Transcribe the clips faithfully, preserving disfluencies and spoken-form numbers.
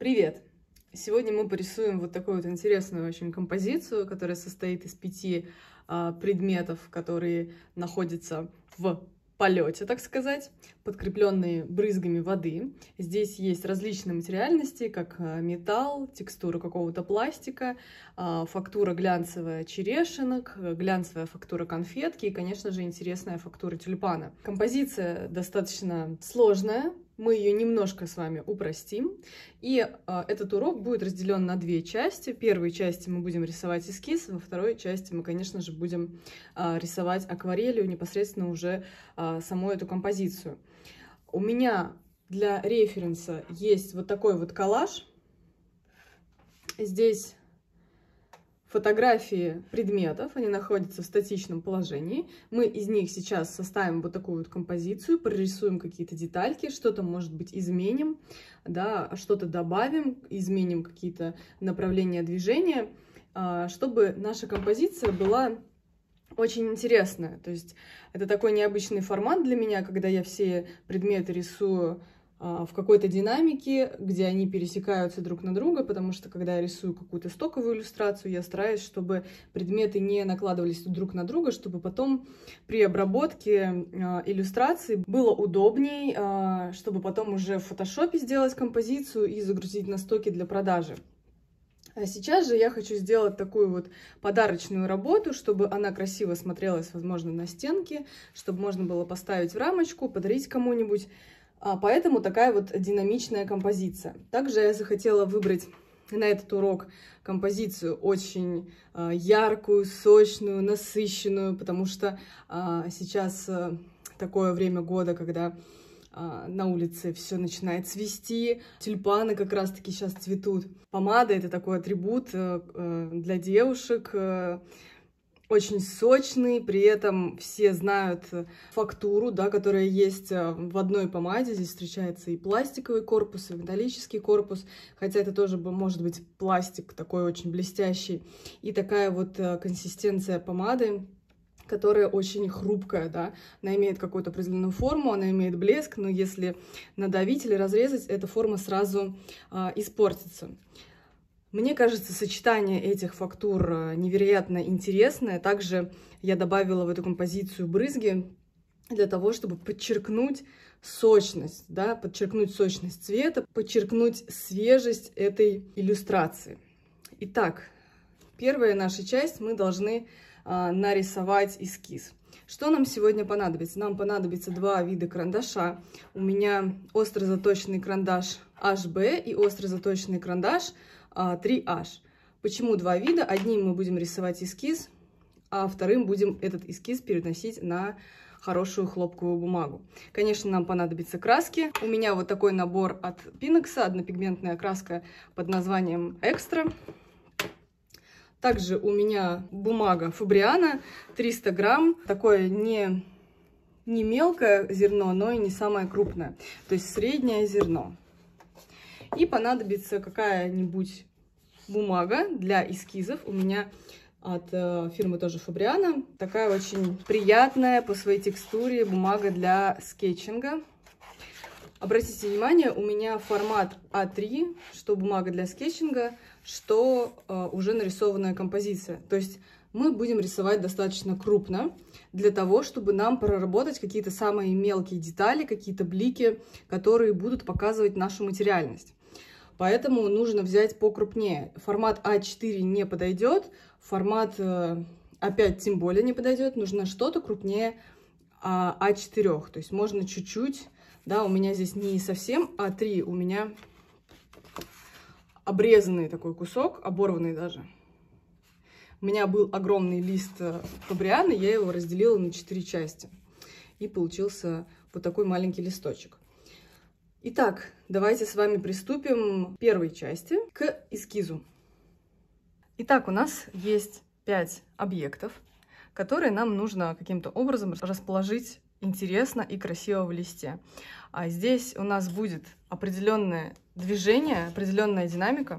Привет! Сегодня мы порисуем вот такую вот интересную очень композицию, которая состоит из пяти а, предметов, которые находятся в полете, так сказать, подкрепленные брызгами воды. Здесь есть различные материальности, как металл, текстура какого-то пластика, фактура глянцевая черешинок, глянцевая фактура конфетки и, конечно же, интересная фактура тюльпана. Композиция достаточно сложная. Мы ее немножко с вами упростим, и э, этот урок будет разделен на две части. В первой части мы будем рисовать эскиз, во второй части мы, конечно же, будем э, рисовать акварелью, непосредственно уже э, саму эту композицию. У меня для референса есть вот такой вот коллаж. Здесь фотографии предметов, они находятся в статичном положении. Мы из них сейчас составим вот такую вот композицию, прорисуем какие-то детальки, что-то, может быть, изменим, да, что-то добавим, изменим какие-то направления движения, чтобы наша композиция была очень интересная. То есть это такой необычный формат для меня, когда я все предметы рисую в какой-то динамике, где они пересекаются друг на друга, потому что, когда я рисую какую-то стоковую иллюстрацию, я стараюсь, чтобы предметы не накладывались друг на друга, чтобы потом при обработке иллюстрации было удобней, чтобы потом уже в фотошопе сделать композицию и загрузить на стоки для продажи. А сейчас же я хочу сделать такую вот подарочную работу, чтобы она красиво смотрелась, возможно, на стенке, чтобы можно было поставить в рамочку, подарить кому-нибудь. А поэтому такая вот динамичная композиция. Также я захотела выбрать на этот урок композицию очень а, яркую, сочную, насыщенную, потому что а, сейчас а, такое время года, когда а, на улице все начинает цвести, тюльпаны как раз-таки сейчас цветут. Помада — это такой атрибут а, для девушек, а, очень сочный, при этом все знают фактуру, да, которая есть в одной помаде. Здесь встречается и пластиковый корпус, и металлический корпус, хотя это тоже может быть пластик такой очень блестящий. И такая вот консистенция помады, которая очень хрупкая, да, она имеет какую-то определенную форму, она имеет блеск, но если надавить или разрезать, эта форма сразу а, испортится. Мне кажется, сочетание этих фактур невероятно интересное. Также я добавила в эту композицию брызги для того, чтобы подчеркнуть сочность, да, подчеркнуть сочность цвета, подчеркнуть свежесть этой иллюстрации. Итак, первая наша часть, мы должны а, нарисовать эскиз. Что нам сегодня понадобится? Нам понадобится два вида карандаша. У меня остро заточенный карандаш эйч би и остро заточенный карандаш три эйч. Почему два вида? Одним мы будем рисовать эскиз, а вторым будем этот эскиз переносить на хорошую хлопковую бумагу. Конечно, нам понадобятся краски. У меня вот такой набор от Пинекса, однопигментная краска под названием Экстра. Также у меня бумага Фабриано, триста грамм, такое не, не мелкое зерно, но и не самое крупное, то есть среднее зерно. И понадобится какая-нибудь бумага для эскизов. У меня от э, фирмы тоже Фабриано. Такая очень приятная по своей текстуре бумага для скетчинга. Обратите внимание, у меня формат а три, что бумага для скетчинга, что э, уже нарисованная композиция. То есть мы будем рисовать достаточно крупно, для того, чтобы нам проработать какие-то самые мелкие детали, какие-то блики, которые будут показывать нашу материальность. Поэтому нужно взять покрупнее. Формат а четыре не подойдет, формат а пять тем более не подойдет. Нужно что-то крупнее а четыре. То есть можно чуть-чуть, да, у меня здесь не совсем а три, у меня обрезанный такой кусок, оборванный даже. У меня был огромный лист Фабриано, я его разделила на четыре части. И получился вот такой маленький листочек. Итак, давайте с вами приступим к первой части, к эскизу. Итак, у нас есть пять объектов, которые нам нужно каким-то образом расположить интересно и красиво в листе. А здесь у нас будет определенное движение, определенная динамика.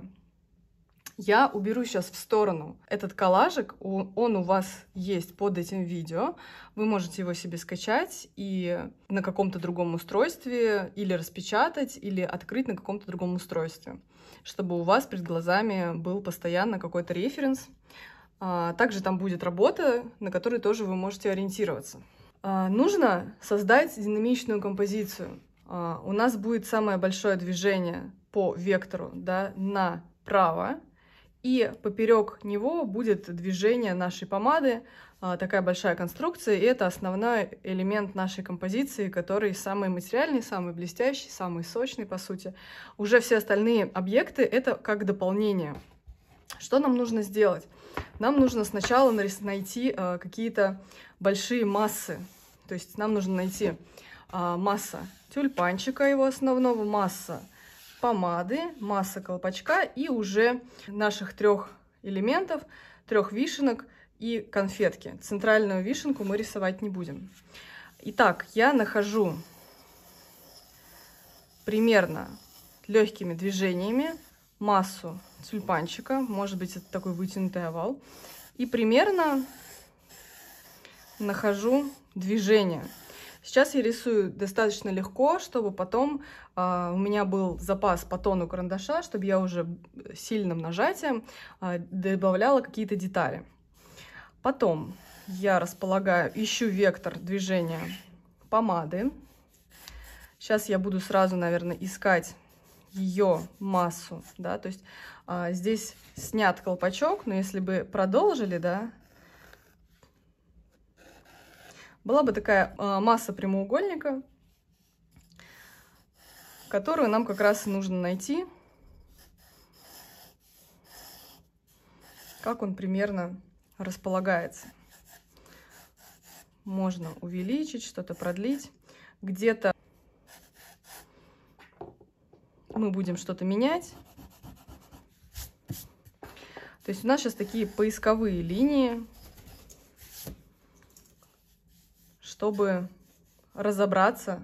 Я уберу сейчас в сторону этот коллажик, он у вас есть под этим видео. Вы можете его себе скачать и на каком-то другом устройстве или распечатать, или открыть на каком-то другом устройстве, чтобы у вас перед глазами был постоянно какой-то референс. Также там будет работа, на которой тоже вы можете ориентироваться. Нужно создать динамичную композицию. У нас будет самое большое движение по вектору, да, направо, и поперек него будет движение нашей помады, такая большая конструкция, и это основной элемент нашей композиции, который самый материальный, самый блестящий, самый сочный, по сути. Уже все остальные объекты — это как дополнение. Что нам нужно сделать? Нам нужно сначала найти какие-то большие массы, то есть нам нужно найти масса тюльпанчика, его основного, масса помады, масса колпачка и уже наших трех элементов, трех вишенок и конфетки. Центральную вишенку мы рисовать не будем. Итак, я нахожу примерно легкими движениями массу тюльпанчика, может быть, это такой вытянутый овал, и примерно нахожу движение. Сейчас я рисую достаточно легко, чтобы потом э, у меня был запас по тону карандаша, чтобы я уже сильным нажатием э, добавляла какие-то детали. Потом я располагаю, ищу вектор движения помады. Сейчас я буду сразу, наверное, искать ее массу, да, то есть э, здесь снят колпачок, но если бы продолжили, да, была бы такая э, масса прямоугольника, которую нам как раз и нужно найти, как он примерно располагается. Можно увеличить, что-то продлить. Где-то мы будем что-то менять. То есть у нас сейчас такие поисковые линии, чтобы разобраться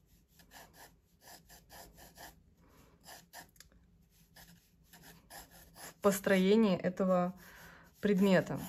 в построении этого предмета.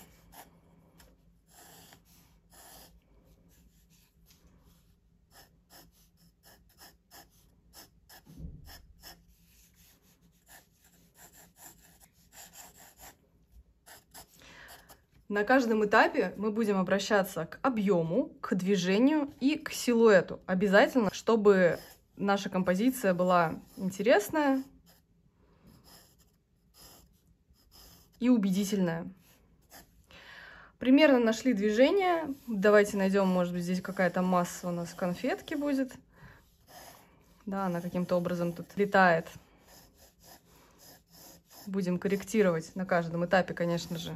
На каждом этапе мы будем обращаться к объему, к движению и к силуэту. Обязательно, чтобы наша композиция была интересная и убедительная. Примерно нашли движение. Давайте найдем, может быть, здесь какая-то масса у нас конфетки будет. Да, она каким-то образом тут летает. Будем корректировать на каждом этапе, конечно же,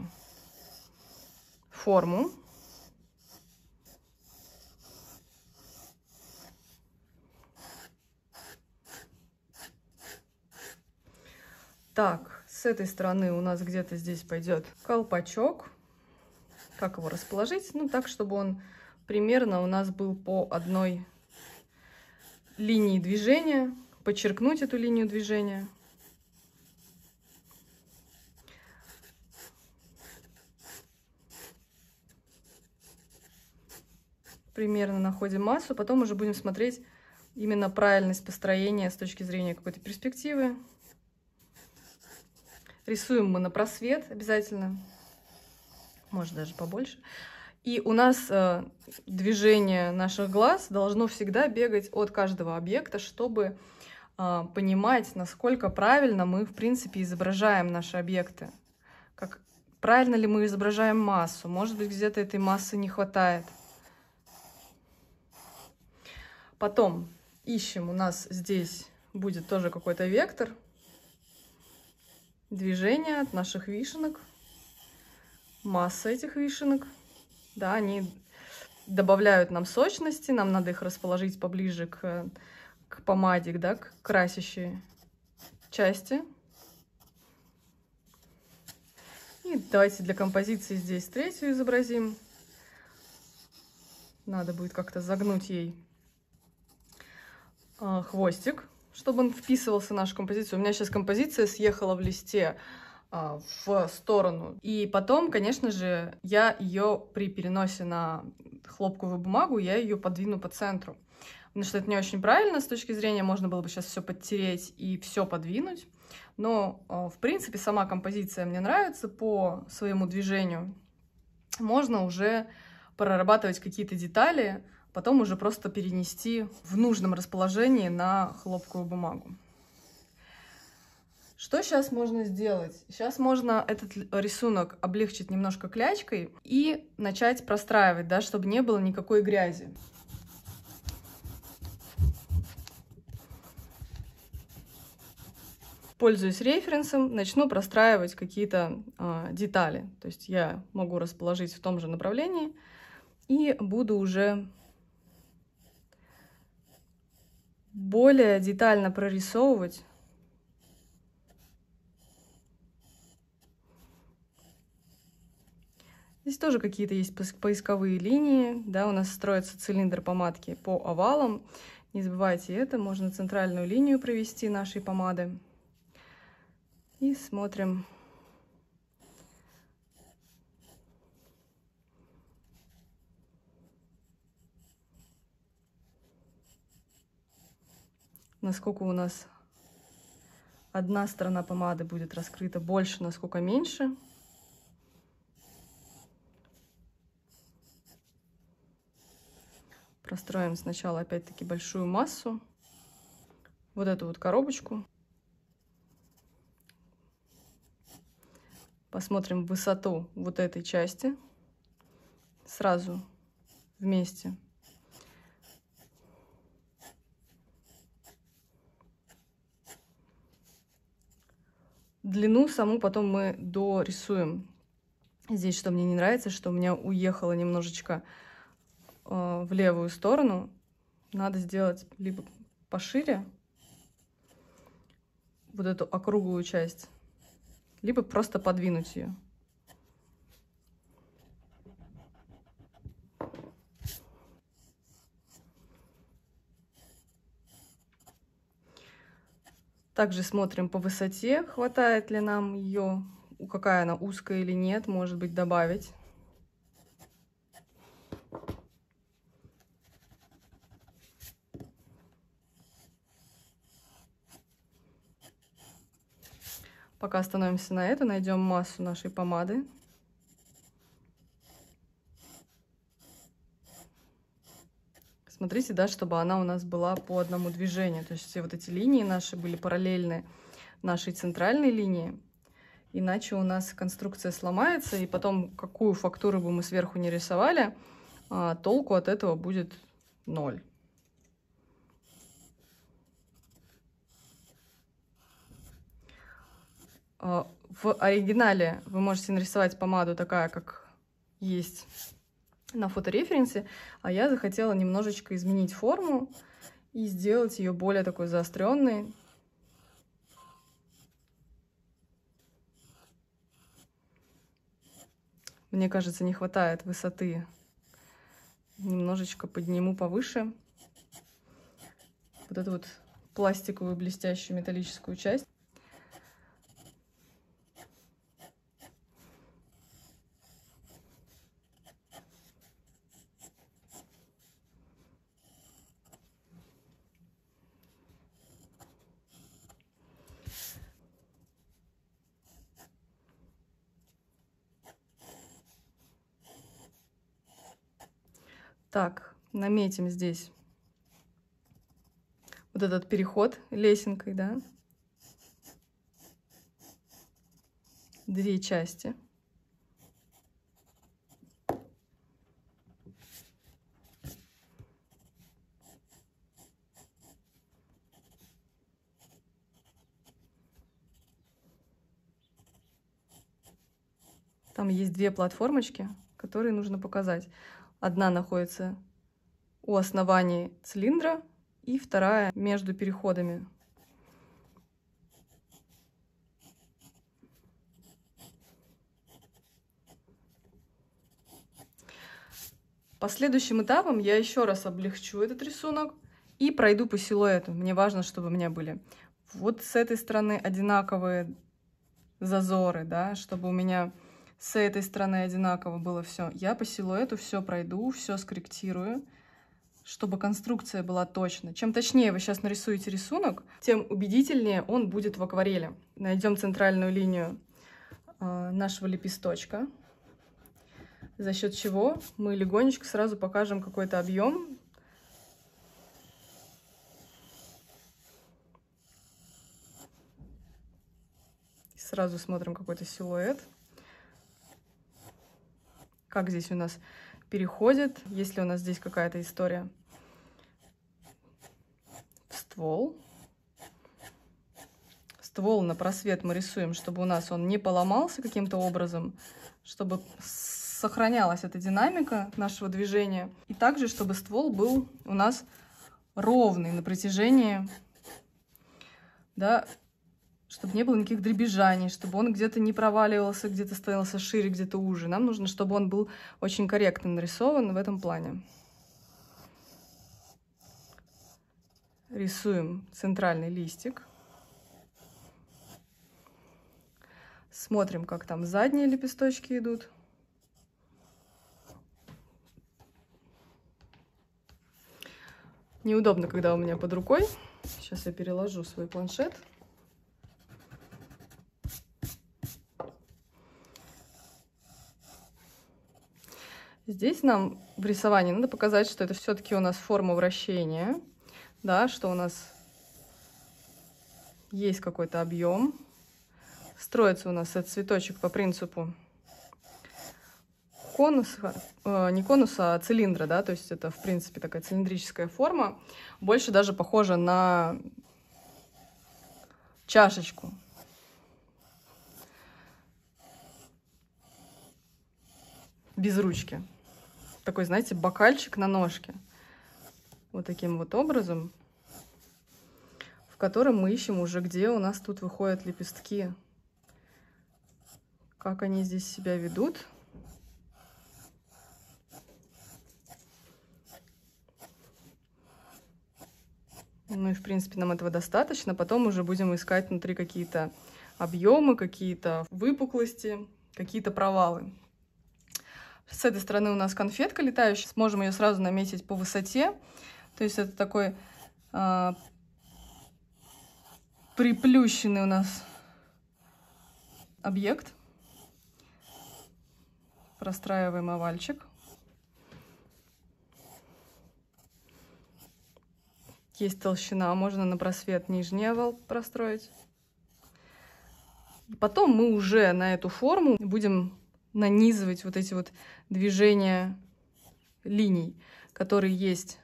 форму. Так, с этой стороны у нас где-то здесь пойдет колпачок. Как его расположить? Ну, так, чтобы он примерно у нас был по одной линии движения. Подчеркнуть эту линию движения. Примерно находим массу, потом уже будем смотреть именно правильность построения с точки зрения какой-то перспективы. Рисуем мы на просвет обязательно, может даже побольше. И у нас э, движение наших глаз должно всегда бегать от каждого объекта, чтобы э, понимать, насколько правильно мы, в принципе, изображаем наши объекты. Как, правильно ли мы изображаем массу, может быть, где-то этой массы не хватает. Потом ищем, у нас здесь будет тоже какой-то вектор движения от наших вишенок, масса этих вишенок, да, они добавляют нам сочности, нам надо их расположить поближе к, к помаде, да, к красящей части. И давайте для композиции здесь третью изобразим. Надо будет как-то загнуть ей хвостик, чтобы он вписывался в нашу композицию. У меня сейчас композиция съехала в листе а, в сторону. И потом, конечно же, я ее при переносе на хлопковую бумагу, я ее подвину по центру. Потому что это не очень правильно с точки зрения, можно было бы сейчас все подтереть и все подвинуть. Но, в принципе, сама композиция мне нравится по своему движению. Можно уже прорабатывать какие-то детали, потом уже просто перенести в нужном расположении на хлопковую бумагу. Что сейчас можно сделать? Сейчас можно этот рисунок облегчить немножко клячкой и начать простраивать, да, чтобы не было никакой грязи. Пользуясь референсом, начну простраивать какие-то э, детали. То есть я могу расположить в том же направлении и буду уже более детально прорисовывать здесь тоже какие-то есть поисковые линии, да, у нас строится цилиндр помадки по овалам. Не забывайте это, можно центральную линию провести нашей помады. И смотрим. Насколько у нас одна сторона помады будет раскрыта больше, насколько меньше. Простроим сначала опять-таки большую массу, вот эту вот коробочку. Посмотрим высоту вот этой части сразу вместе. Длину саму потом мы дорисуем. Здесь что мне не нравится, что у меня уехало немножечко в левую сторону. Надо сделать либо пошире вот эту округлую часть, либо просто подвинуть ее. Также смотрим по высоте, хватает ли нам ее, какая она, узкая или нет, может быть, добавить. Пока остановимся на это, найдем массу нашей помады. Смотрите, да, чтобы она у нас была по одному движению. То есть все вот эти линии наши были параллельны нашей центральной линии. Иначе у нас конструкция сломается, и потом, какую фактуру бы мы сверху не рисовали, толку от этого будет ноль. В оригинале вы можете нарисовать помаду такая, как есть на фотореференсе, а я захотела немножечко изменить форму и сделать ее более такой заостренной. Мне кажется, не хватает высоты. Немножечко подниму повыше вот эту вот пластиковую блестящую металлическую часть. Так, наметим здесь вот этот переход лесенкой, да, две части. Там есть две платформочки, которые нужно показать. Одна находится у основания цилиндра, и вторая между переходами. Последующим этапом я еще раз облегчу этот рисунок и пройду по силуэту. Мне важно, чтобы у меня были вот с этой стороны одинаковые зазоры, да, чтобы у меня с этой стороны одинаково было все. Я по силуэту все пройду, все скорректирую. чтобы конструкция была точна. Чем точнее вы сейчас нарисуете рисунок, тем убедительнее он будет в акварели. Найдем центральную линию э, нашего лепесточка, за счет чего мы легонечко сразу покажем какой-то объем. Сразу смотрим какой-то силуэт. Как здесь у нас переходит, есть ли у нас здесь какая-то история. Ствол. Ствол на просвет мы рисуем, чтобы у нас он не поломался каким-то образом, чтобы сохранялась эта динамика нашего движения. И также, чтобы ствол был у нас ровный на протяжении, да, чтобы не было никаких дребезжаний, чтобы он где-то не проваливался, где-то становился шире, где-то уже. Нам нужно, чтобы он был очень корректно нарисован в этом плане. Рисуем центральный листик. Смотрим, как там задние лепесточки идут. Неудобно, когда у меня под рукой. Сейчас я переложу свой планшет. Здесь нам в рисовании надо показать, что это все-таки у нас форма вращения, да, что у нас есть какой-то объем. Строится у нас этот цветочек по принципу конуса, э, не конуса, а цилиндра, да, то есть это, в принципе, такая цилиндрическая форма, больше даже похожа на чашечку. Без ручки. Такой, знаете, бокальчик на ножке. Вот таким вот образом, в котором мы ищем уже, где у нас тут выходят лепестки. Как они здесь себя ведут. Ну и, в принципе, нам этого достаточно. Потом уже будем искать внутри какие-то объемы, какие-то выпуклости, какие-то провалы. С этой стороны у нас конфетка летающая. Сможем ее сразу наметить по высоте. То есть это такой а, приплющенный у нас объект. Простраиваем овальчик. Есть толщина, можно на просвет нижний овал простроить. Потом мы уже на эту форму будем нанизывать вот эти вот движения линий, которые есть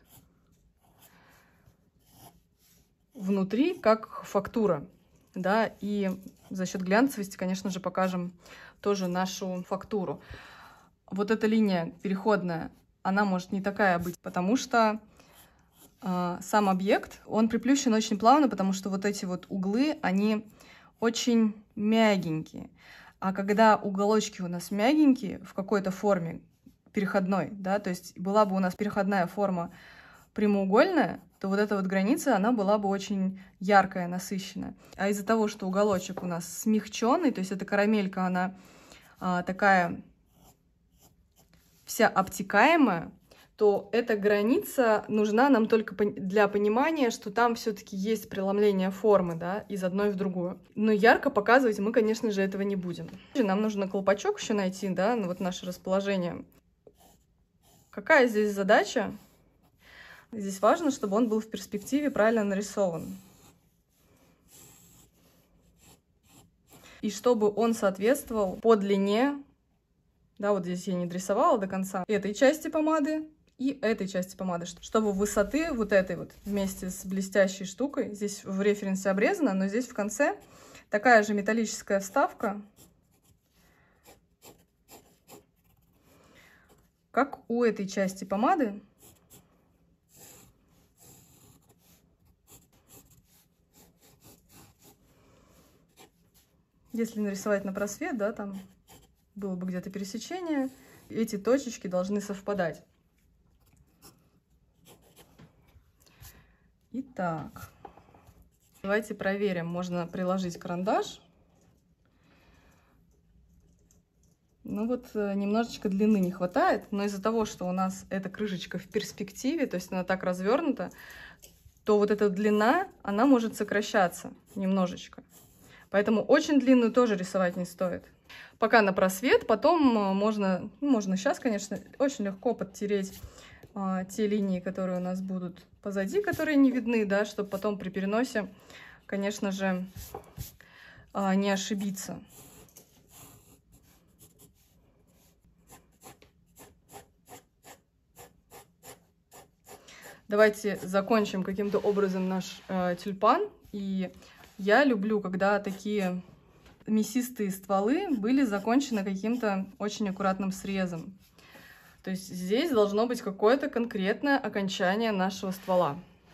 внутри, как фактура, да, и за счет глянцевости, конечно же, покажем тоже нашу фактуру. Вот эта линия переходная, она может не такая быть, потому что э, сам объект, он приплющен очень плавно, потому что вот эти вот углы, они очень мягенькие. А когда уголочки у нас мягенькие в какой-то форме переходной, да, то есть была бы у нас переходная форма прямоугольная, то вот эта вот граница, она была бы очень яркая, насыщенная. А из-за того, что уголочек у нас смягченный, то есть эта карамелька, она а, такая вся обтекаемая, то эта граница нужна нам только для понимания, что там все-таки есть преломление формы, да, из одной в другую. Но ярко показывать мы, конечно же, этого не будем. Нам нужно колпачок еще найти, да, ну вот наше расположение. Какая здесь задача? Здесь важно, чтобы он был в перспективе правильно нарисован. И чтобы он соответствовал по длине, да, вот здесь я не дорисовала до конца, этой части помады и этой части помады, чтобы высоты вот этой вот вместе с блестящей штукой, здесь в референсе обрезано, но здесь в конце такая же металлическая вставка, как у этой части помады. Если нарисовать на просвет, да, там было бы где-то пересечение, эти точечки должны совпадать. Итак, давайте проверим. Можно приложить карандаш. Ну вот немножечко длины не хватает, но из-за того, что у нас эта крышечка в перспективе, то есть она так развернута, то вот эта длина, она может сокращаться немножечко. Поэтому очень длинную тоже рисовать не стоит. Пока на просвет, потом можно, ну, можно сейчас, конечно, очень легко подтереть а, те линии, которые у нас будут позади, которые не видны, да, чтобы потом при переносе, конечно же, а, не ошибиться. Давайте закончим каким-то образом наш э, тюльпан. И я люблю, когда такие мясистые стволы были закончены каким-то очень аккуратным срезом. То есть здесь должно быть какое-то конкретное окончание нашего ствола.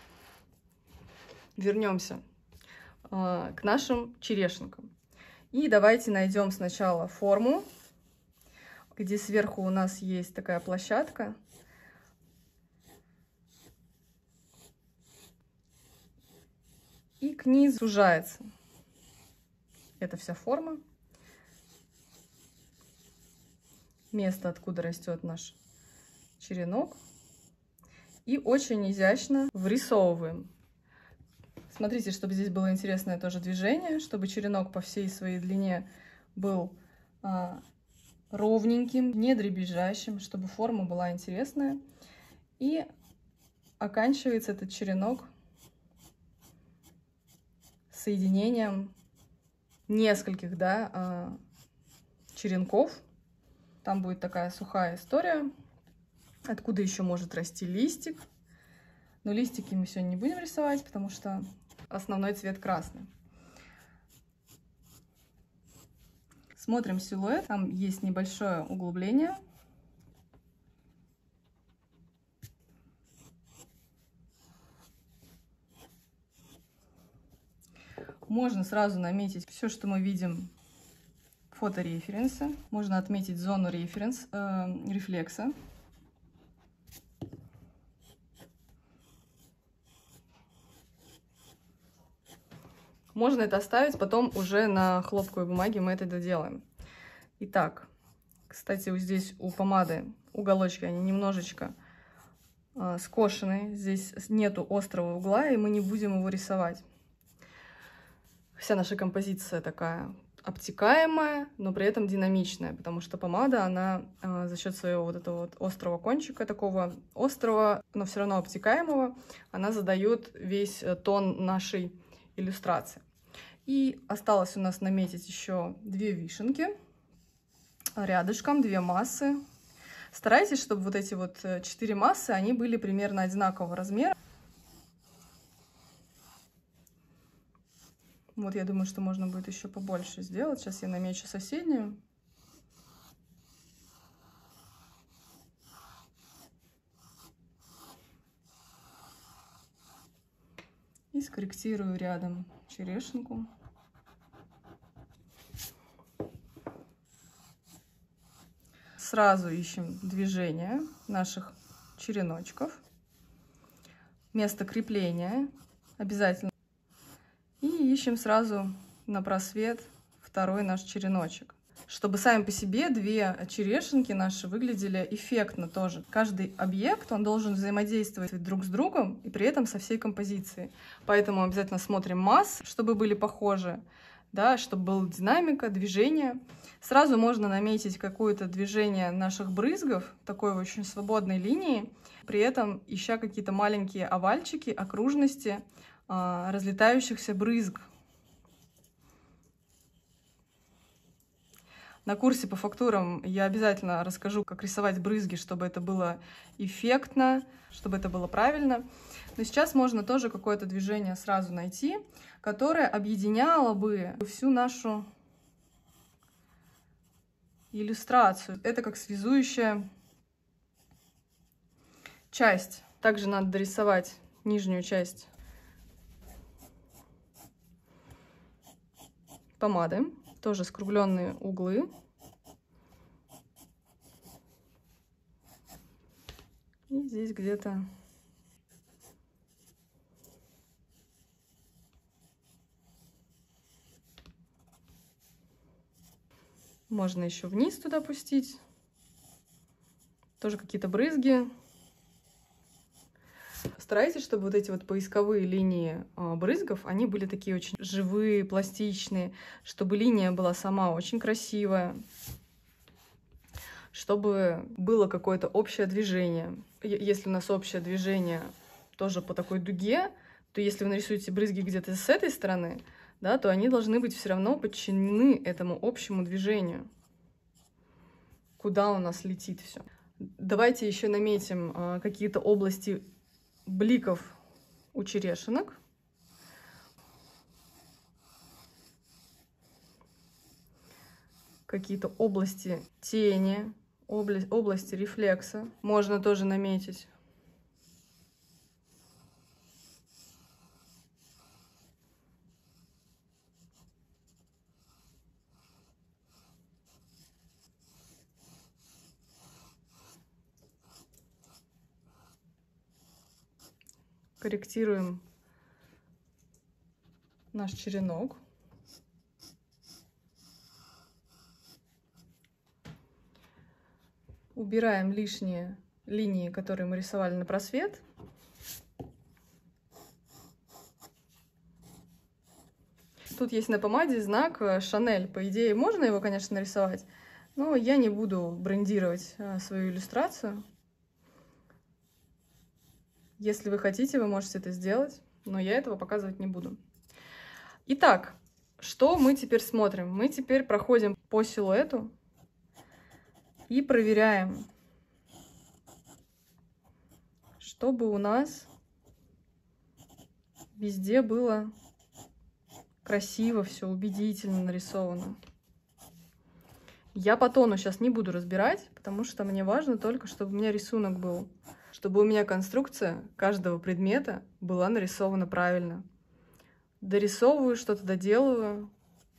Вернемся э, к нашим черешенкам. И давайте найдем сначала форму, где сверху у нас есть такая площадка. И к низу сужается. Это вся форма. Место, откуда растет наш черенок. И очень изящно вырисовываем. Смотрите, чтобы здесь было интересное тоже движение, чтобы черенок по всей своей длине был а, ровненьким, не дребезжащим, чтобы форма была интересная. И оканчивается этот черенок соединением нескольких, да, черенков. Там будет такая сухая история, откуда еще может расти листик. Но листики мы сегодня не будем рисовать, потому что основной цвет красный. Смотрим силуэт. Там есть небольшое углубление. Можно сразу наметить все, что мы видим, фотореференсы. Можно отметить зону референс, э, рефлекса. Можно это оставить, потом уже на хлопковой бумаге мы это доделаем. Итак, кстати, вот здесь у помады уголочки, они немножечко э, скошены. Здесь нету острого угла, и мы не будем его рисовать. Вся наша композиция такая обтекаемая, но при этом динамичная, потому что помада, она э, за счет своего вот этого вот острого кончика, такого острого, но все равно обтекаемого, она задает весь тон нашей иллюстрации. И осталось у нас наметить еще две вишенки рядышком, две массы. Старайтесь, чтобы вот эти вот четыре массы, они были примерно одинакового размера. Вот, я думаю, что можно будет еще побольше сделать. Сейчас я намечу соседнюю. И скорректирую рядом черешенку. Сразу ищем движение наших череночков. Место крепления обязательно. И ищем сразу на просвет второй наш череночек. Чтобы сами по себе две черешенки наши выглядели эффектно тоже. Каждый объект, он должен взаимодействовать друг с другом и при этом со всей композицией. Поэтому обязательно смотрим масс, чтобы были похожи, да, чтобы была динамика, движение. Сразу можно наметить какое-то движение наших брызгов, такой очень свободной линии, при этом ища какие-то маленькие овальчики, окружности, разлетающихся брызг. На курсе по фактурам я обязательно расскажу, как рисовать брызги, чтобы это было эффектно, чтобы это было правильно. Но сейчас можно тоже какое-то движение сразу найти, которое объединяло бы всю нашу иллюстрацию. Это как связующая часть. Также надо дорисовать нижнюю часть помады. Тоже скругленные углы. И здесь где-то Можно еще вниз туда пустить. Тоже какие-то брызги. Старайтесь, чтобы вот эти вот поисковые линии брызгов, они были такие очень живые, пластичные, чтобы линия была сама очень красивая, чтобы было какое-то общее движение. Если у нас общее движение тоже по такой дуге, то если вы нарисуете брызги где-то с этой стороны, да, то они должны быть все равно подчинены этому общему движению. Куда у нас летит все. Давайте еще наметим а, какие-то области бликов у черешинок. Какие-то области тени, область, области рефлекса можно тоже наметить. Корректируем наш черенок. Убираем лишние линии, которые мы рисовали на просвет. Тут есть на помаде знак Шанель. По идее, можно его, конечно, нарисовать, но я не буду брендировать свою иллюстрацию. Если вы хотите, вы можете это сделать, но я этого показывать не буду. Итак, что мы теперь смотрим? Мы теперь проходим по силуэту и проверяем, чтобы у нас везде было красиво, все убедительно нарисовано. Я по тону сейчас не буду разбирать, потому что мне важно только, чтобы у меня рисунок был, чтобы у меня конструкция каждого предмета была нарисована правильно. Дорисовываю, что-то доделываю,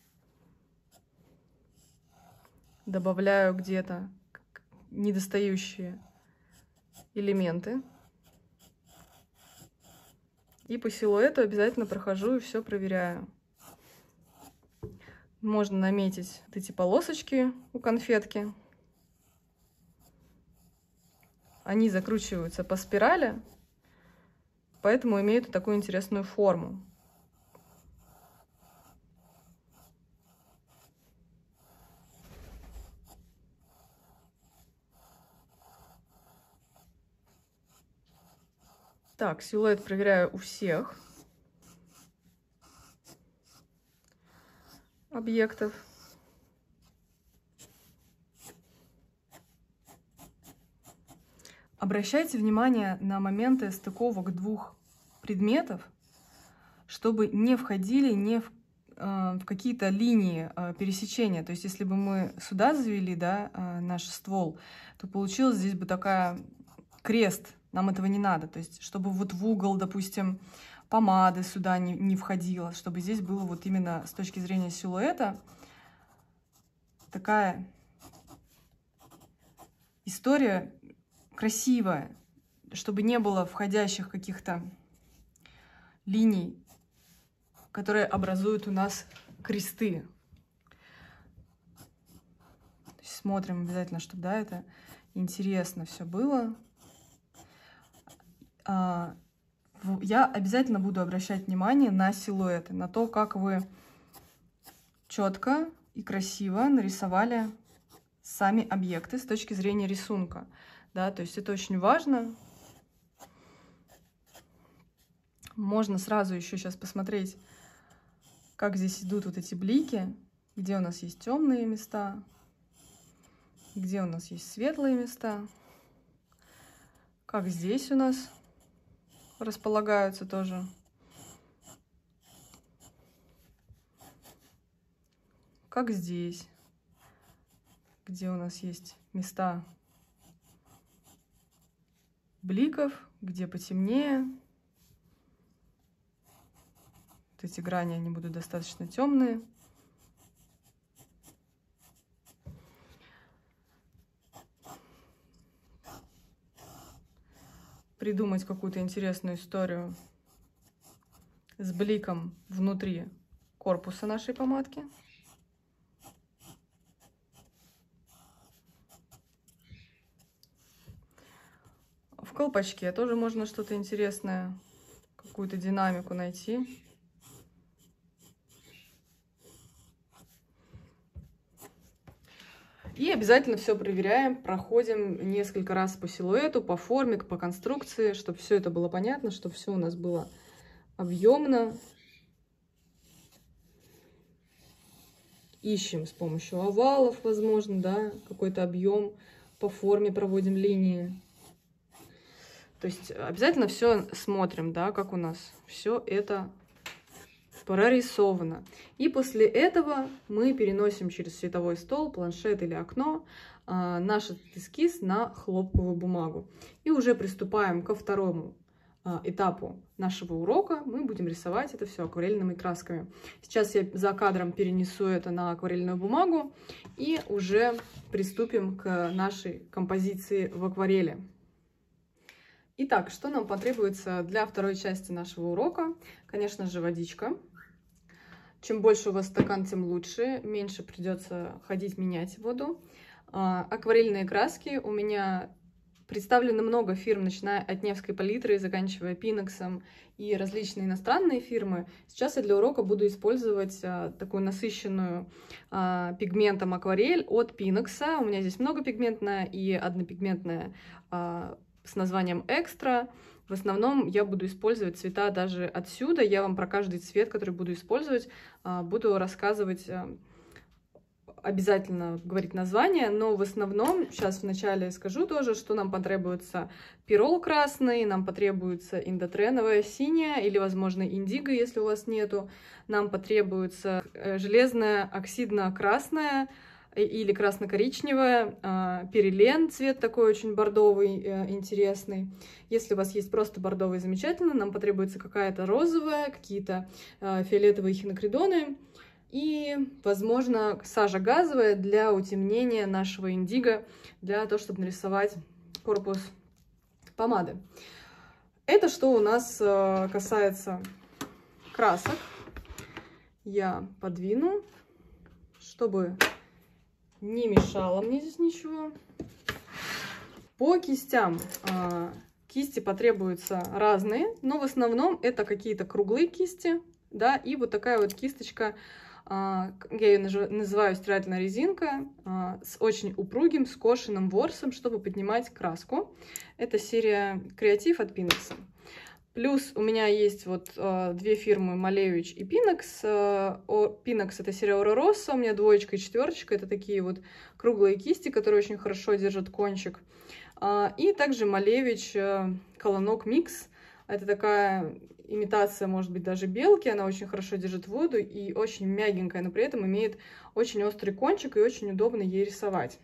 добавляю где-то недостающие элементы. И по силуэту обязательно прохожу и все проверяю. Можно наметить вот эти полосочки у конфетки. Они закручиваются по спирали, поэтому имеют такую интересную форму. Так, силуэт проверяю у всех объектов. Обращайте внимание на моменты стыковок двух предметов, чтобы не входили не в, э, в какие-то линии э, пересечения. То есть, если бы мы сюда завели, да, э, наш ствол, то получилось здесь бы такая крест. Нам этого не надо. То есть, чтобы вот в угол, допустим, помады сюда не, не входила, чтобы здесь было вот именно с точки зрения силуэта такая история красивая, чтобы не было входящих каких-то линий, которые образуют у нас кресты. То есть смотрим обязательно, чтобы, да, это интересно все было. Я обязательно буду обращать внимание на силуэты, на то, как вы четко и красиво нарисовали сами объекты с точки зрения рисунка. Да, то есть это очень важно. Можно сразу еще сейчас посмотреть, как здесь идут вот эти блики, где у нас есть темные места, где у нас есть светлые места, как здесь у нас располагаются тоже. Как здесь, где у нас есть места бликов, где потемнее. Вот эти грани, они будут достаточно темные. Придумать какую-то интересную историю с бликом внутри корпуса нашей помадки. в колпачке тоже можно что-то интересное, какую-то динамику найти. И обязательно все проверяем, проходим несколько раз по силуэту, по форме, по конструкции, чтобы все это было понятно, чтобы все у нас было объемно. Ищем с помощью овалов, возможно, да, какой-то объем, по форме проводим линии. То есть обязательно все смотрим, да, как у нас все это прорисовано. И после этого мы переносим через световой стол, планшет или окно э, наш эскиз на хлопковую бумагу. И уже приступаем ко второму э, этапу нашего урока. Мы будем рисовать это все акварельными красками. Сейчас я за кадром перенесу это на акварельную бумагу и уже приступим к нашей композиции в акварели. Итак, что нам потребуется для второй части нашего урока? Конечно же, водичка. Чем больше у вас стакан, тем лучше. Меньше придется ходить менять воду. Акварельные краски. У меня представлено много фирм, начиная от Невской палитры и заканчивая Пиноксом и различные иностранные фирмы. Сейчас я для урока буду использовать такую насыщенную пигментом акварель от Пинокса. У меня здесь многопигментная и однопигментная с названием «Экстра». В основном я буду использовать цвета даже отсюда. Я вам про каждый цвет, который буду использовать, буду рассказывать, обязательно говорить название, но в основном, сейчас вначале скажу тоже, что нам потребуется пирол красный, нам потребуется индотреновая синяя или, возможно, индиго, если у вас нету. Нам потребуется железная оксидно-красная или красно-коричневая, перелен, цвет такой очень бордовый, интересный. Если у вас есть просто бордовый, замечательно. Нам потребуется какая-то розовая, какие-то фиолетовые хинокридоны и, возможно, сажа газовая для утемнения нашего индиго, для того, чтобы нарисовать корпус помады. Это что у нас касается красок. Я подвину, чтобы не мешало мне здесь ничего. По кистям. Кисти потребуются разные, но в основном это какие-то круглые кисти, да, и вот такая вот кисточка, я ее называю стирательная резинка, с очень упругим скошенным ворсом, чтобы поднимать краску. Это серия Креатив от Пинокса. Плюс у меня есть вот э, две фирмы Малевич и Пинокс. Пинокс — это серия Oro Rosso, у меня двоечка и четверочка. Это такие вот круглые кисти, которые очень хорошо держат кончик. Э, и также Малевич э, Колонок Микс. Это такая имитация, может быть, даже белки. Она очень хорошо держит воду и очень мягенькая, но при этом имеет очень острый кончик и очень удобно ей рисовать.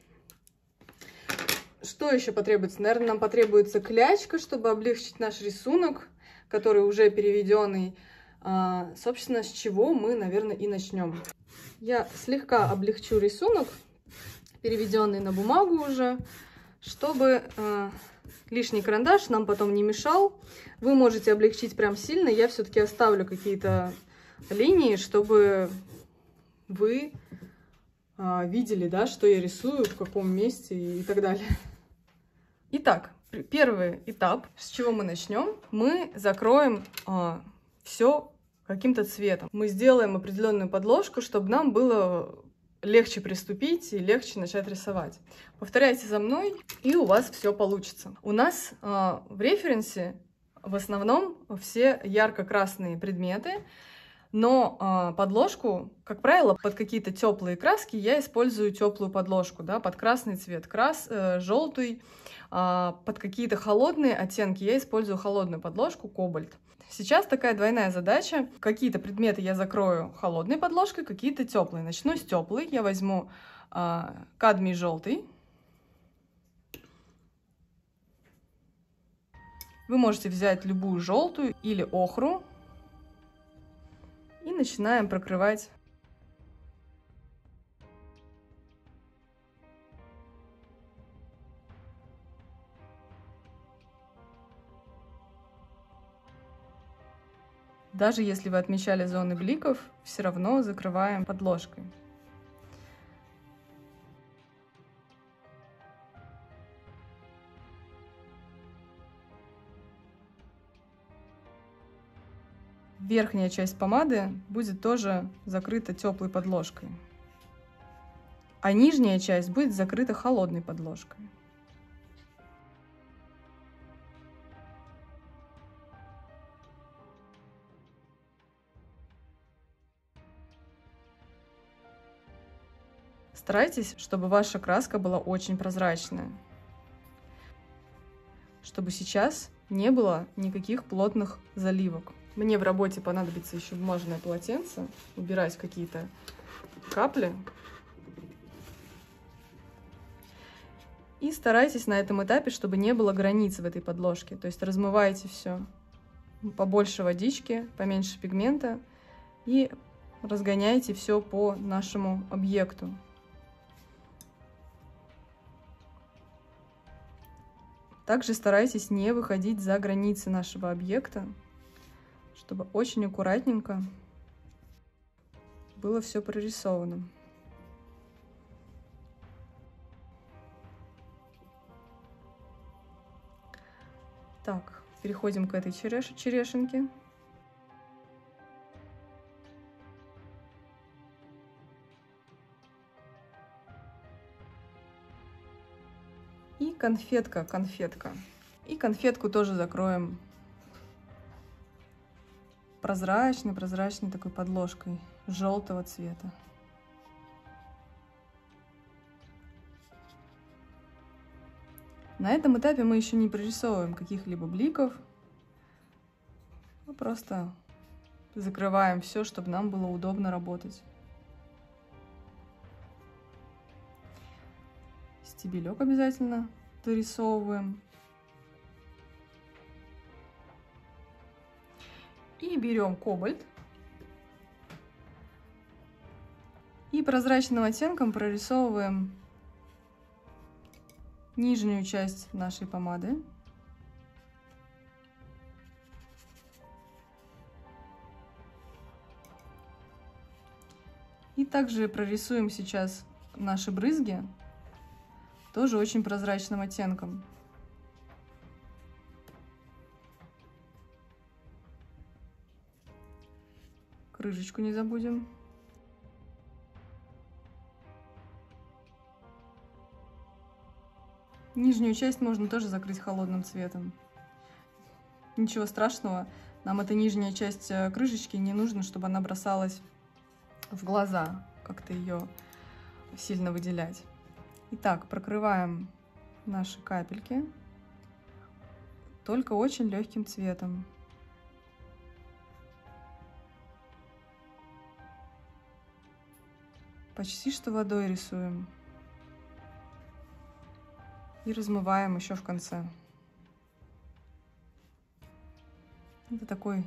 Что еще потребуется? Наверное, нам потребуется клячка, чтобы облегчить наш рисунок, который уже переведенный. А, собственно, с чего мы, наверное, и начнем. Я слегка облегчу рисунок, переведенный на бумагу уже, чтобы а, лишний карандаш нам потом не мешал. Вы можете облегчить прям сильно. Я все-таки оставлю какие-то линии, чтобы вы а, видели, да, что я рисую, в каком месте и так далее. Итак, первый этап, с чего мы начнем, мы закроем а, все каким-то цветом. Мы сделаем определенную подложку, чтобы нам было легче приступить и легче начать рисовать. Повторяйте за мной, и у вас все получится. У нас а, в референсе в основном все ярко-красные предметы, но а, подложку, как правило, под какие-то теплые краски я использую теплую подложку, да, под красный цвет, крас, э, желтый. Под какие-то холодные оттенки я использую холодную подложку, кобальт. Сейчас такая двойная задача. Какие-то предметы я закрою холодной подложкой, какие-то теплые. Начну с теплой. Я возьму а, кадмий желтый. Вы можете взять любую желтую или охру. И начинаем прокрывать. Даже если вы отмечали зоны бликов, все равно закрываем подложкой. верхняя часть помады будет тоже закрыта теплой подложкой, а нижняя часть будет закрыта холодной подложкой. Старайтесь, чтобы ваша краска была очень прозрачная, чтобы сейчас не было никаких плотных заливок. Мне в работе понадобится еще бумажное полотенце, убирать какие-то капли. И старайтесь на этом этапе, чтобы не было границ в этой подложке. То есть размывайте все. Побольше водички, поменьше пигмента. И разгоняйте все по нашему объекту. Также старайтесь не выходить за границы нашего объекта, чтобы очень аккуратненько было все прорисовано. Так, переходим к этой череш черешенке. И конфетка, конфетка. И конфетку тоже закроем прозрачной, прозрачной такой подложкой желтого цвета. На этом этапе мы еще не прорисовываем каких-либо бликов, а просто закрываем все, чтобы нам было удобно работать. Стебелек обязательно дорисовываем. И берем кобальт. И прозрачным оттенком прорисовываем нижнюю часть нашей помады. И также прорисуем сейчас наши брызги тоже очень прозрачным оттенком. Крышечку не забудем. Нижнюю часть можно тоже закрыть холодным цветом. Ничего страшного, нам эта нижняя часть крышечки не нужно, чтобы она бросалась в глаза, как-то ее сильно выделять. Итак, прокрываем наши капельки только очень легким цветом. Почти что водой рисуем. И размываем еще в конце. Это такой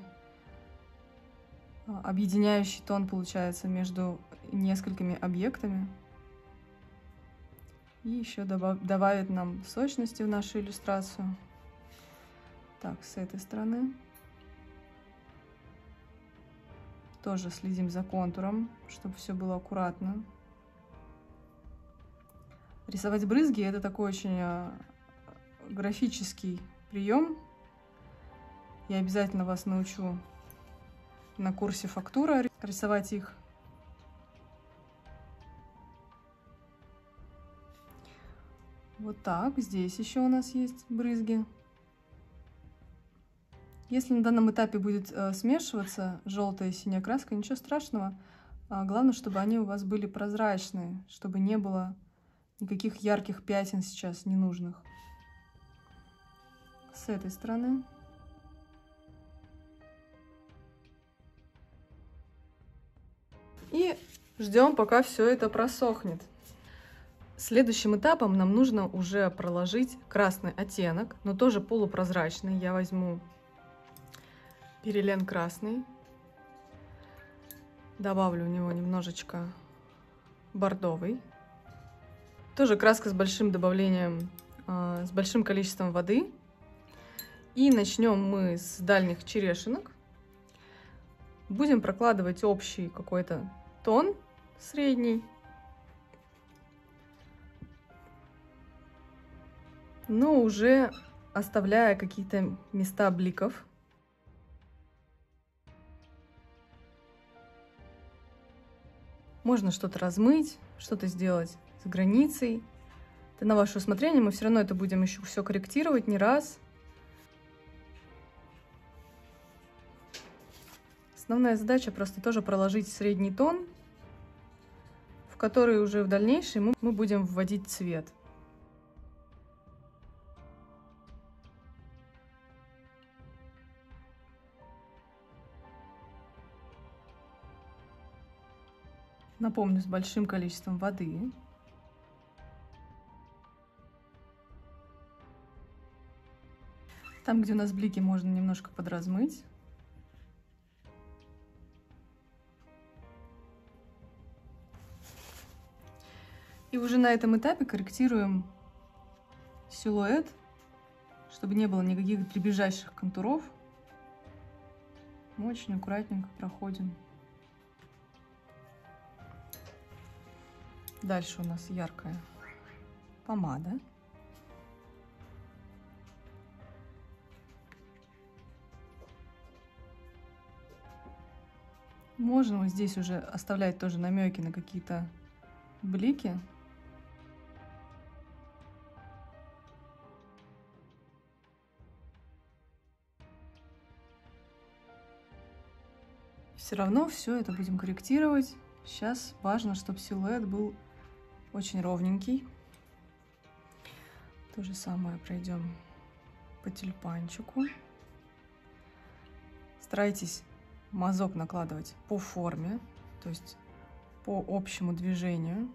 объединяющий тон получается между несколькими объектами. И еще добавит нам сочности в нашу иллюстрацию. Так, с этой стороны. Тоже следим за контуром, чтобы все было аккуратно. Рисовать брызги — это такой очень графический прием. Я обязательно вас научу на курсе фактура рисовать их. Вот так, здесь еще у нас есть брызги. Если на данном этапе будет э, смешиваться желтая и синяя краска, ничего страшного. А главное, чтобы они у вас были прозрачные, чтобы не было никаких ярких пятен сейчас ненужных. С этой стороны. И ждем, пока все это просохнет. Следующим этапом нам нужно уже проложить красный оттенок, но тоже полупрозрачный. Я возьму перелен красный, добавлю в него немножечко бордовый. Тоже краска с большим добавлением, с большим количеством воды. И начнем мы с дальних черешинок. Будем прокладывать общий какой-то тон средний. Но уже оставляя какие-то места бликов. Можно что-то размыть, что-то сделать с границей. Это на ваше усмотрение, мы все равно это будем еще все корректировать не раз. Основная задача просто тоже проложить средний тон, в который уже в дальнейшем мы будем вводить цвет. Напомню, с большим количеством воды. Там, где у нас блики, можно немножко подразмыть. И уже на этом этапе корректируем силуэт, чтобы не было никаких дребезжащих контуров. Мы очень аккуратненько проходим. Дальше у нас яркая помада. Можно вот здесь уже оставлять тоже намеки на какие-то блики. Все равно все это будем корректировать. Сейчас важно, чтобы силуэт был очень ровненький. То же самое пройдем по тюльпанчику. Старайтесь мазок накладывать по форме, то есть по общему движению.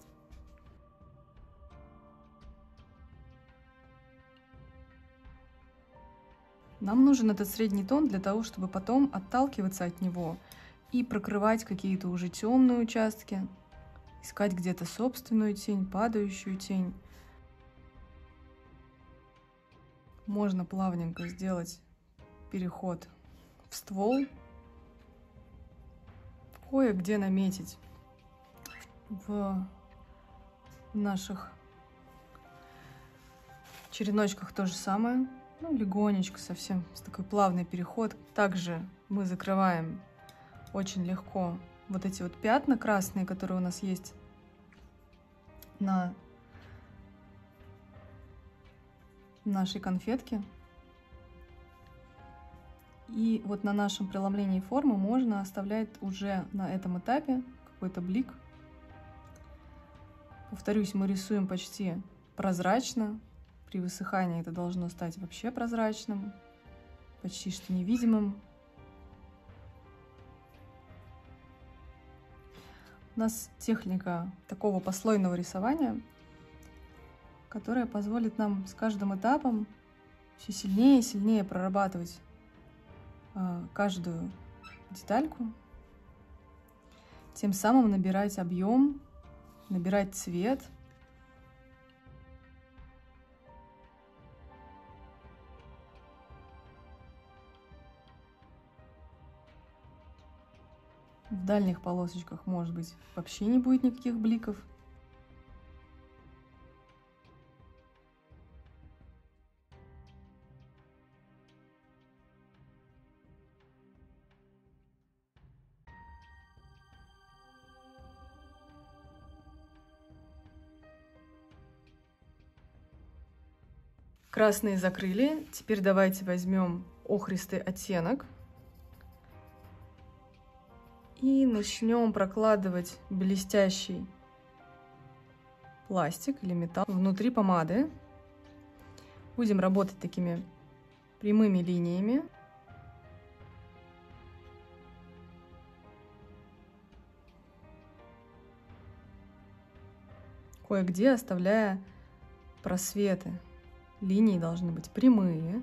Нам нужен этот средний тон для того, чтобы потом отталкиваться от него и прокрывать какие-то уже темные участки, искать где-то собственную тень, падающую тень. Можно плавненько сделать переход в ствол, кое-где наметить в наших череночках то же самое. Ну, легонечко совсем, с такой плавный переход. Также мы закрываем очень легко вот эти вот пятна красные, которые у нас есть на нашей конфетке. И вот на нашем преломлении формы можно оставлять уже на этом этапе какой-то блик. Повторюсь, мы рисуем почти прозрачно. При высыхании это должно стать вообще прозрачным, почти что невидимым. У нас техника такого послойного рисования, которая позволит нам с каждым этапом все сильнее и сильнее прорабатывать э, каждую детальку, тем самым набирать объем, набирать цвет. В дальних полосочках, может быть, вообще не будет никаких бликов. Красные закрыли. Теперь давайте возьмем охристый оттенок. И начнем прокладывать блестящий пластик или металл внутри помады. Будем работать такими прямыми линиями. Кое-где оставляя просветы. Линии должны быть прямые.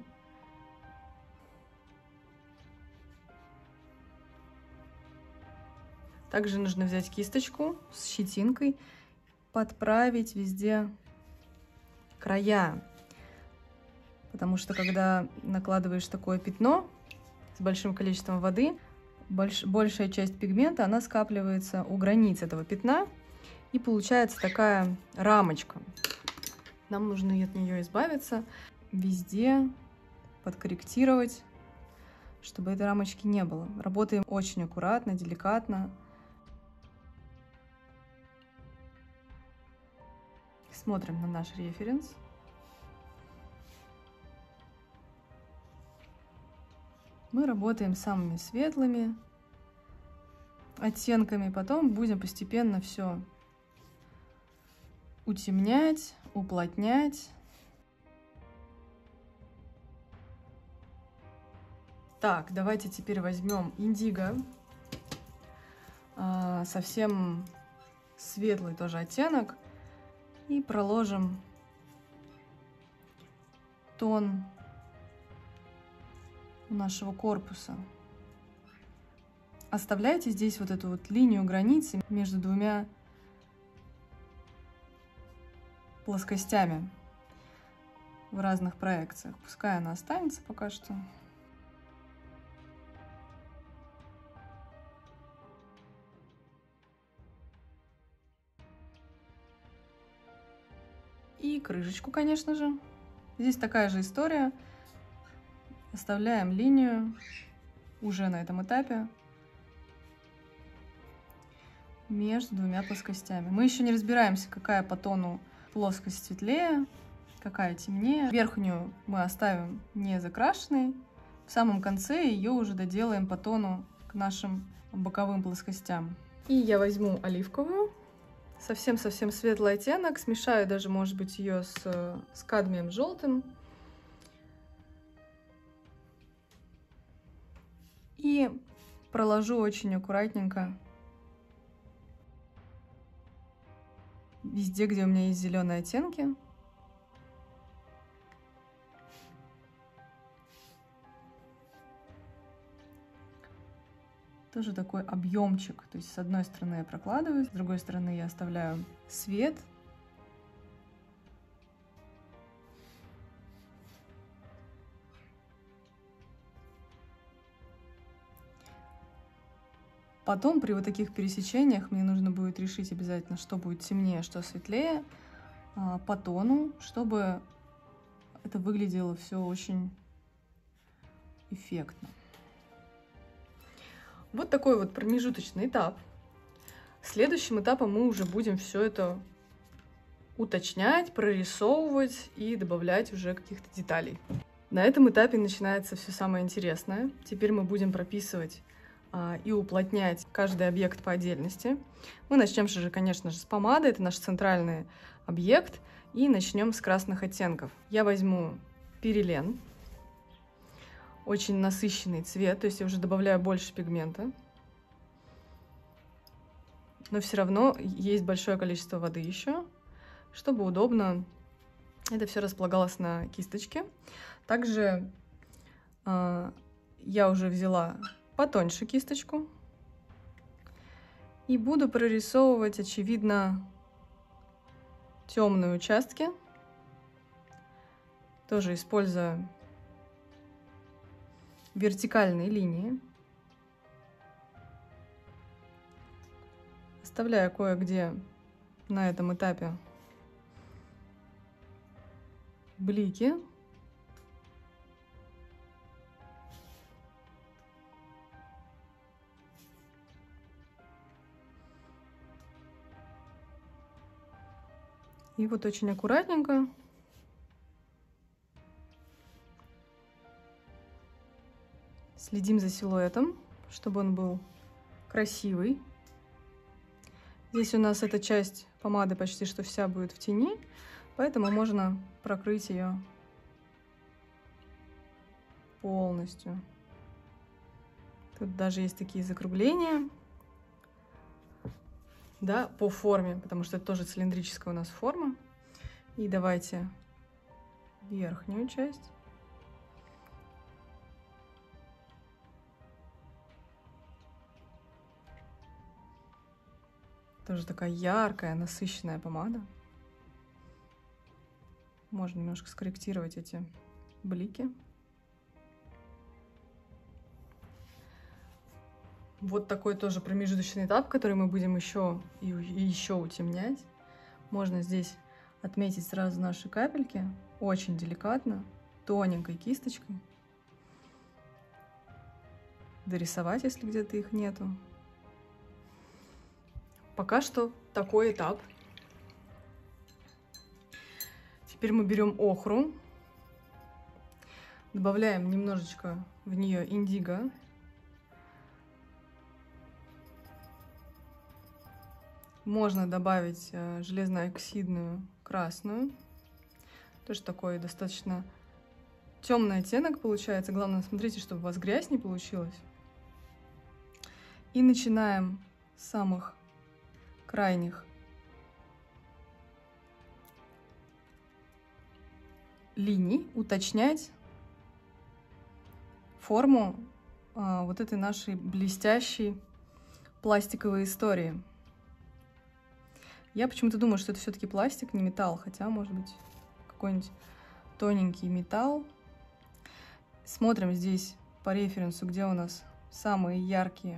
Также нужно взять кисточку с щетинкой, подправить везде края. Потому что когда накладываешь такое пятно с большим количеством воды, больш, большая часть пигмента, она скапливается у границ этого пятна. И получается такая рамочка. Нам нужно от нее избавиться, везде подкорректировать, чтобы этой рамочки не было. Работаем очень аккуратно, деликатно. Смотрим на наш референс. Мы работаем самыми светлыми оттенками, потом будем постепенно все утемнять, уплотнять. Так, давайте теперь возьмем индиго, совсем светлый тоже оттенок, и проложим тон нашего корпуса. Оставляйте здесь вот эту вот линию границы между двумя плоскостями в разных проекциях. Пускай она останется пока что. И крышечку, конечно же. Здесь такая же история. Оставляем линию уже на этом этапе между двумя плоскостями. Мы еще не разбираемся, какая по тону плоскость светлее, какая темнее. Верхнюю мы оставим не закрашенной. В самом конце ее уже доделаем по тону к нашим боковым плоскостям. И я возьму оливковую. Совсем-совсем светлый оттенок. Смешаю даже, может быть, ее с, с кадмием желтым. И проложу очень аккуратненько везде, где у меня есть зеленые оттенки. Тоже такой объемчик. То есть с одной стороны я прокладываю, с другой стороны я оставляю свет. Потом при вот таких пересечениях мне нужно будет решить обязательно, что будет темнее, что светлее по тону, чтобы это выглядело все очень эффектно. Вот такой вот промежуточный этап. Следующим этапом мы уже будем все это уточнять, прорисовывать и добавлять уже каких-то деталей. На этом этапе начинается все самое интересное. Теперь мы будем прописывать а, и уплотнять каждый объект по отдельности. Мы начнем же, конечно же, с помады, это наш центральный объект, и начнем с красных оттенков. Я возьму перилен. Очень насыщенный цвет, то есть я уже добавляю больше пигмента. Но все равно есть большое количество воды еще, чтобы удобно это все располагалось на кисточке. Также э, я уже взяла потоньше кисточку и буду прорисовывать, очевидно, темные участки, тоже используя вертикальные линии. Оставляю кое-где на этом этапе блики. И вот очень аккуратненько следим за силуэтом, чтобы он был красивый. Здесь у нас эта часть помады почти что вся будет в тени, поэтому можно прокрыть ее полностью. Тут даже есть такие закругления, да, по форме, потому что это тоже цилиндрическая у нас форма. И давайте верхнюю часть. Тоже такая яркая, насыщенная помада. Можно немножко скорректировать эти блики. Вот такой тоже промежуточный этап, который мы будем еще и еще утемнять. Можно здесь отметить сразу наши капельки, очень деликатно, тоненькой кисточкой. Дорисовать, если где-то их нету. Пока что такой этап. Теперь мы берем охру, добавляем немножечко в нее индиго. Можно добавить железно-оксидную красную. Тоже такой достаточно темный оттенок получается. Главное, смотрите, чтобы у вас грязь не получилась. И начинаем с самых крайних линий уточнять форму а, вот этой нашей блестящей пластиковой истории. Я почему-то думаю, что это все-таки пластик, не металл, хотя, может быть, какой-нибудь тоненький металл. Смотрим здесь по референсу, где у нас самые яркие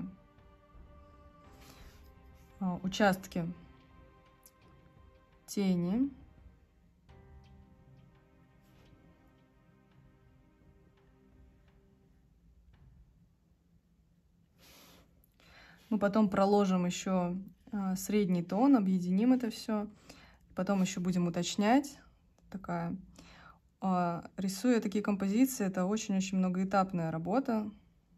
а, участки тени. Мы потом проложим еще средний тон, объединим это все. Потом еще будем уточнять. Такая, рисуя такие композиции, это очень-очень многоэтапная работа.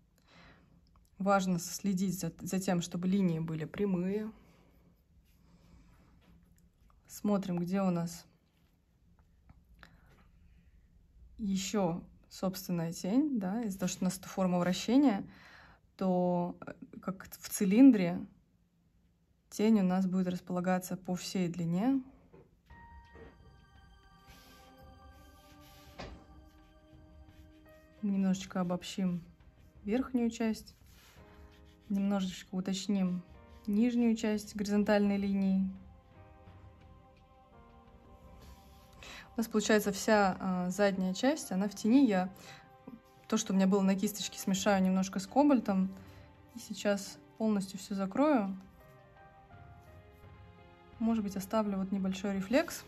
Важно следить за, за тем, чтобы линии были прямые. Смотрим, где у нас еще собственная тень, да, из-за того, что у нас это форма вращения, то как в цилиндре тень у нас будет располагаться по всей длине. Немножечко обобщим верхнюю часть, немножечко уточним нижнюю часть горизонтальной линии. У нас получается вся а, задняя часть, она в тени. Я то, что у меня было на кисточке, смешаю немножко с кобальтом. И сейчас полностью все закрою. Может быть, оставлю вот небольшой рефлекс.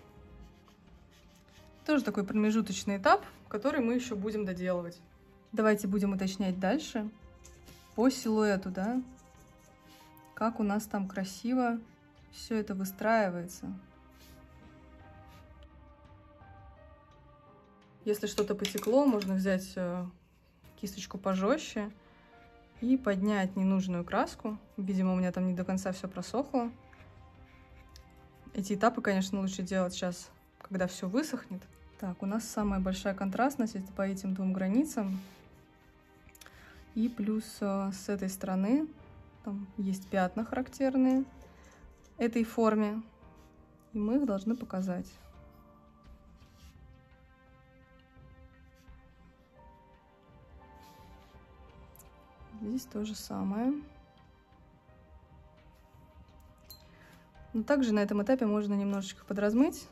Тоже такой промежуточный этап, который мы еще будем доделывать. Давайте будем уточнять дальше по силуэту, да, как у нас там красиво все это выстраивается. Если что-то потекло, можно взять кисточку пожестче и поднять ненужную краску. Видимо, у меня там не до конца все просохло. Эти этапы, конечно, лучше делать сейчас, когда все высохнет. Так, у нас самая большая контрастность это по этим двум границам. И плюс с этой стороны там есть пятна характерные этой форме. И мы их должны показать. Здесь то же самое. Но также на этом этапе можно немножечко подразмыть.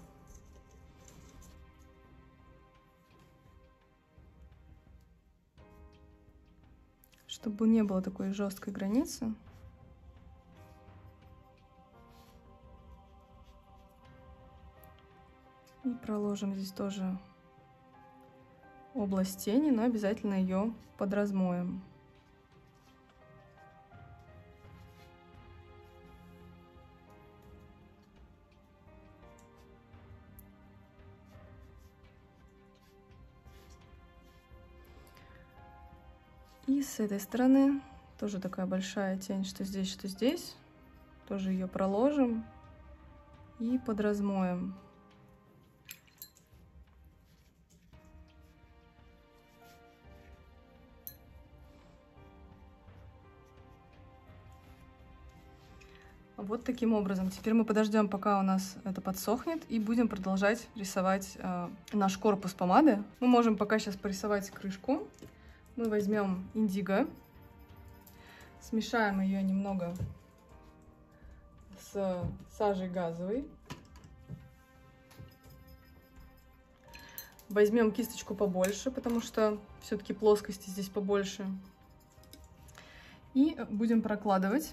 Чтобы не было такой жесткой границы. И проложим здесь тоже область тени, но обязательно ее подразмоем. И с этой стороны тоже такая большая тень, что здесь, что здесь. Тоже ее проложим и подразмоем. Вот таким образом. Теперь мы подождем, пока у нас это подсохнет, и будем продолжать рисовать э, наш корпус помады. Мы можем пока сейчас порисовать крышку. Мы возьмем индиго, смешаем ее немного с сажей газовой. Возьмем кисточку побольше, потому что все-таки плоскости здесь побольше. И будем прокладывать,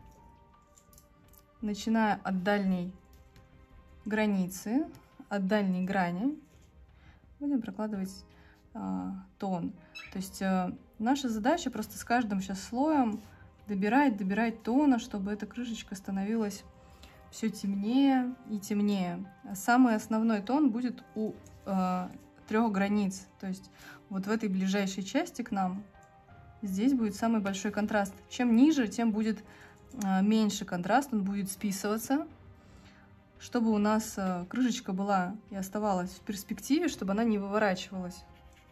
начиная от дальней границы, от дальней грани, будем прокладывать а, тон. То есть а, наша задача просто с каждым сейчас слоем добирать, добирать тона, чтобы эта крышечка становилась все темнее и темнее. Самый основной тон будет у э, трех границ. То есть вот в этой ближайшей части к нам здесь будет самый большой контраст. Чем ниже, тем будет э, меньше контраст, он будет списываться, чтобы у нас э, крышечка была и оставалась в перспективе, чтобы она не выворачивалась.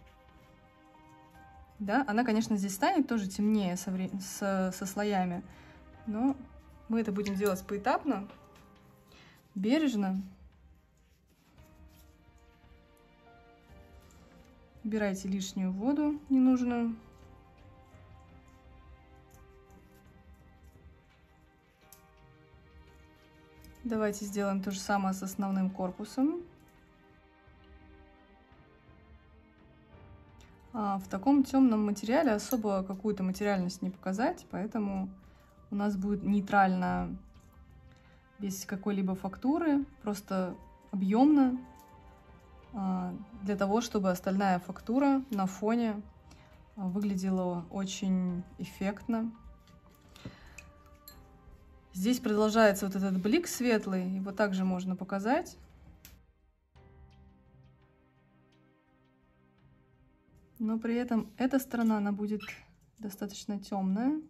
Да, она, конечно, здесь станет тоже темнее со, вре... со, со слоями, но мы это будем делать поэтапно, бережно. Убирайте лишнюю воду ненужную. Давайте сделаем то же самое с основным корпусом. А в таком темном материале особо какую-то материальность не показать, поэтому у нас будет нейтрально, без какой-либо фактуры, просто объемно, для того, чтобы остальная фактура на фоне выглядела очень эффектно. Здесь продолжается вот этот блик светлый, его также можно показать. Но при этом эта сторона, она будет достаточно темная.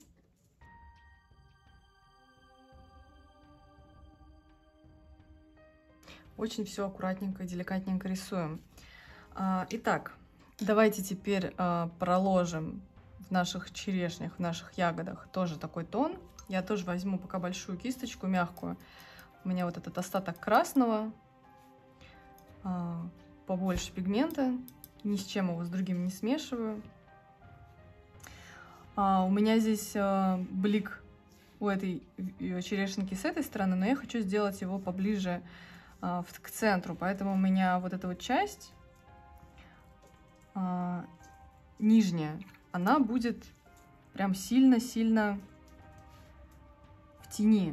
Очень все аккуратненько и деликатненько рисуем. Итак, давайте теперь проложим в наших черешнях, в наших ягодах тоже такой тон. Я тоже возьму пока большую кисточку, мягкую. У меня вот этот остаток красного, побольше пигмента. Ни с чем его с другим не смешиваю. У меня здесь блик у этой черешенки с этой стороны, но я хочу сделать его поближе к центру, поэтому у меня вот эта вот часть а, нижняя, она будет прям сильно-сильно в тени.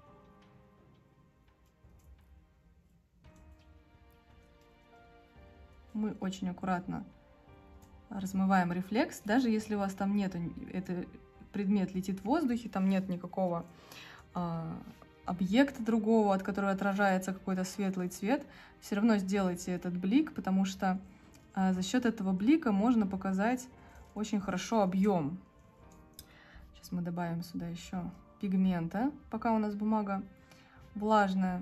Мы очень аккуратно размываем рефлекс, даже если у вас там нет, это предмет летит в воздухе, там нет никакого а, объекта другого, от которого отражается какой-то светлый цвет, все равно сделайте этот блик, потому что а, за счет этого блика можно показать очень хорошо объем. Сейчас мы добавим сюда еще пигмента, пока у нас бумага влажная.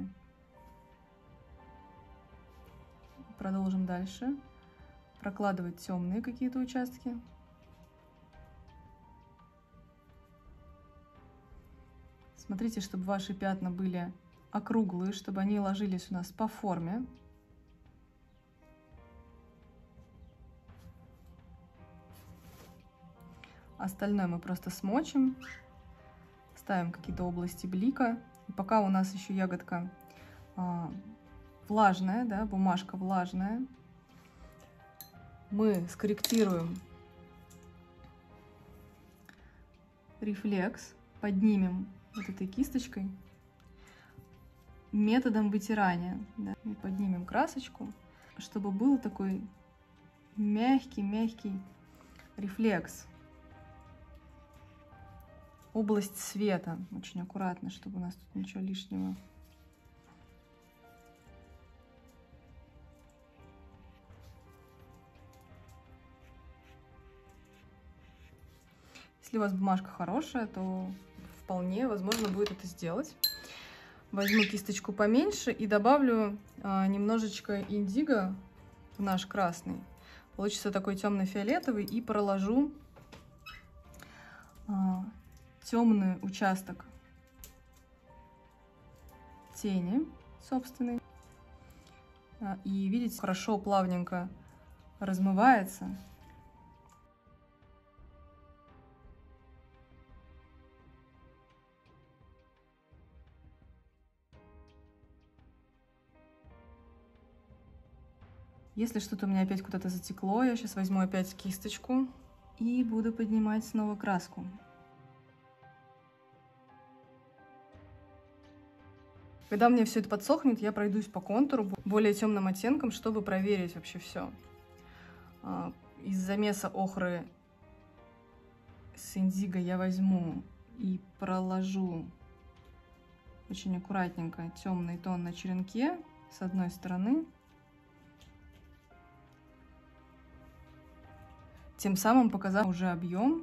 Продолжим дальше прокладывать темные какие-то участки. Смотрите, чтобы ваши пятна были округлые, чтобы они ложились у нас по форме. Остальное мы просто смочим, ставим какие-то области блика. И пока у нас еще ягодка а, влажная, да, бумажка влажная, мы скорректируем рефлекс, поднимем вот этой кисточкой методом вытирания, да, и поднимем красочку, чтобы был такой мягкий-мягкий рефлекс. Область света очень аккуратно, чтобы у нас тут ничего лишнего. Если у вас бумажка хорошая, то вполне возможно будет это сделать. Возьму кисточку поменьше и добавлю а, немножечко индиго в наш красный. Получится такой темно-фиолетовый, и проложу а, темный участок тени собственной. А, и видите, хорошо, плавненько размывается. Если что-то у меня опять куда-то затекло, я сейчас возьму опять кисточку и буду поднимать снова краску. Когда у меня все это подсохнет, я пройдусь по контуру более темным оттенком, чтобы проверить вообще все. Из замеса охры с индиго я возьму и проложу очень аккуратненько темный тон на черенке с одной стороны. Тем самым показав уже объем.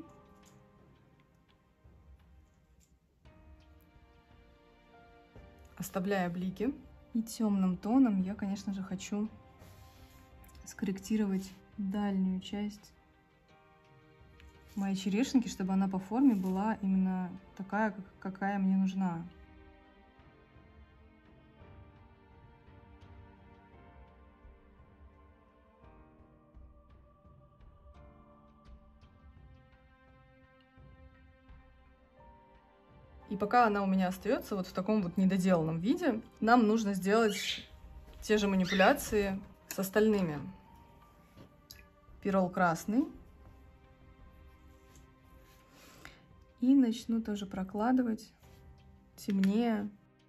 Оставляя блики. И темным тоном я, конечно же, хочу скорректировать дальнюю часть моей черешенки, чтобы она по форме была именно такая, какая мне нужна. И пока она у меня остается вот в таком вот недоделанном виде, нам нужно сделать те же манипуляции с остальными. Пирол красный. И начну тоже прокладывать темнее.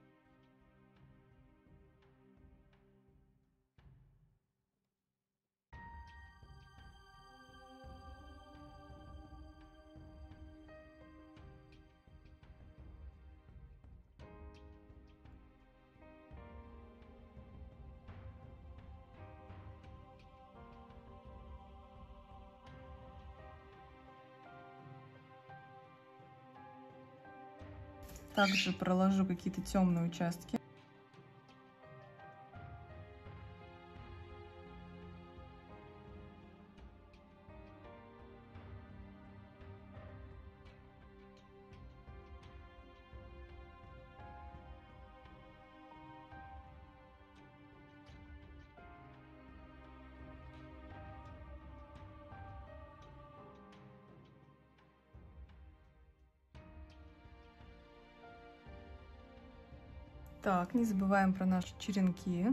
Также проложу какие-то темные участки. Так, не забываем про наши черенки.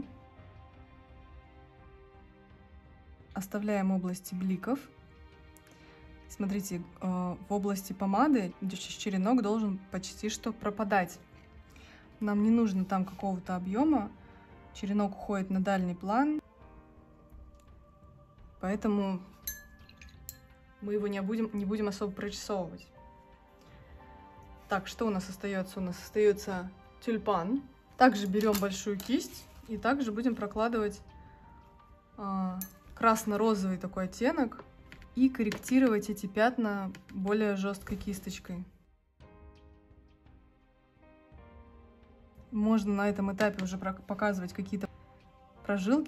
Оставляем области бликов. Смотрите, в области помады черенок должен почти что пропадать. Нам не нужно там какого-то объема. Черенок уходит на дальний план. Поэтому мы его не будем, не будем особо прорисовывать. Так, что у нас остается? У нас остается тюльпан. Также берем большую кисть и также будем прокладывать а, красно-розовый такой оттенок и корректировать эти пятна более жесткой кисточкой. Можно на этом этапе уже показывать какие-то прожилки.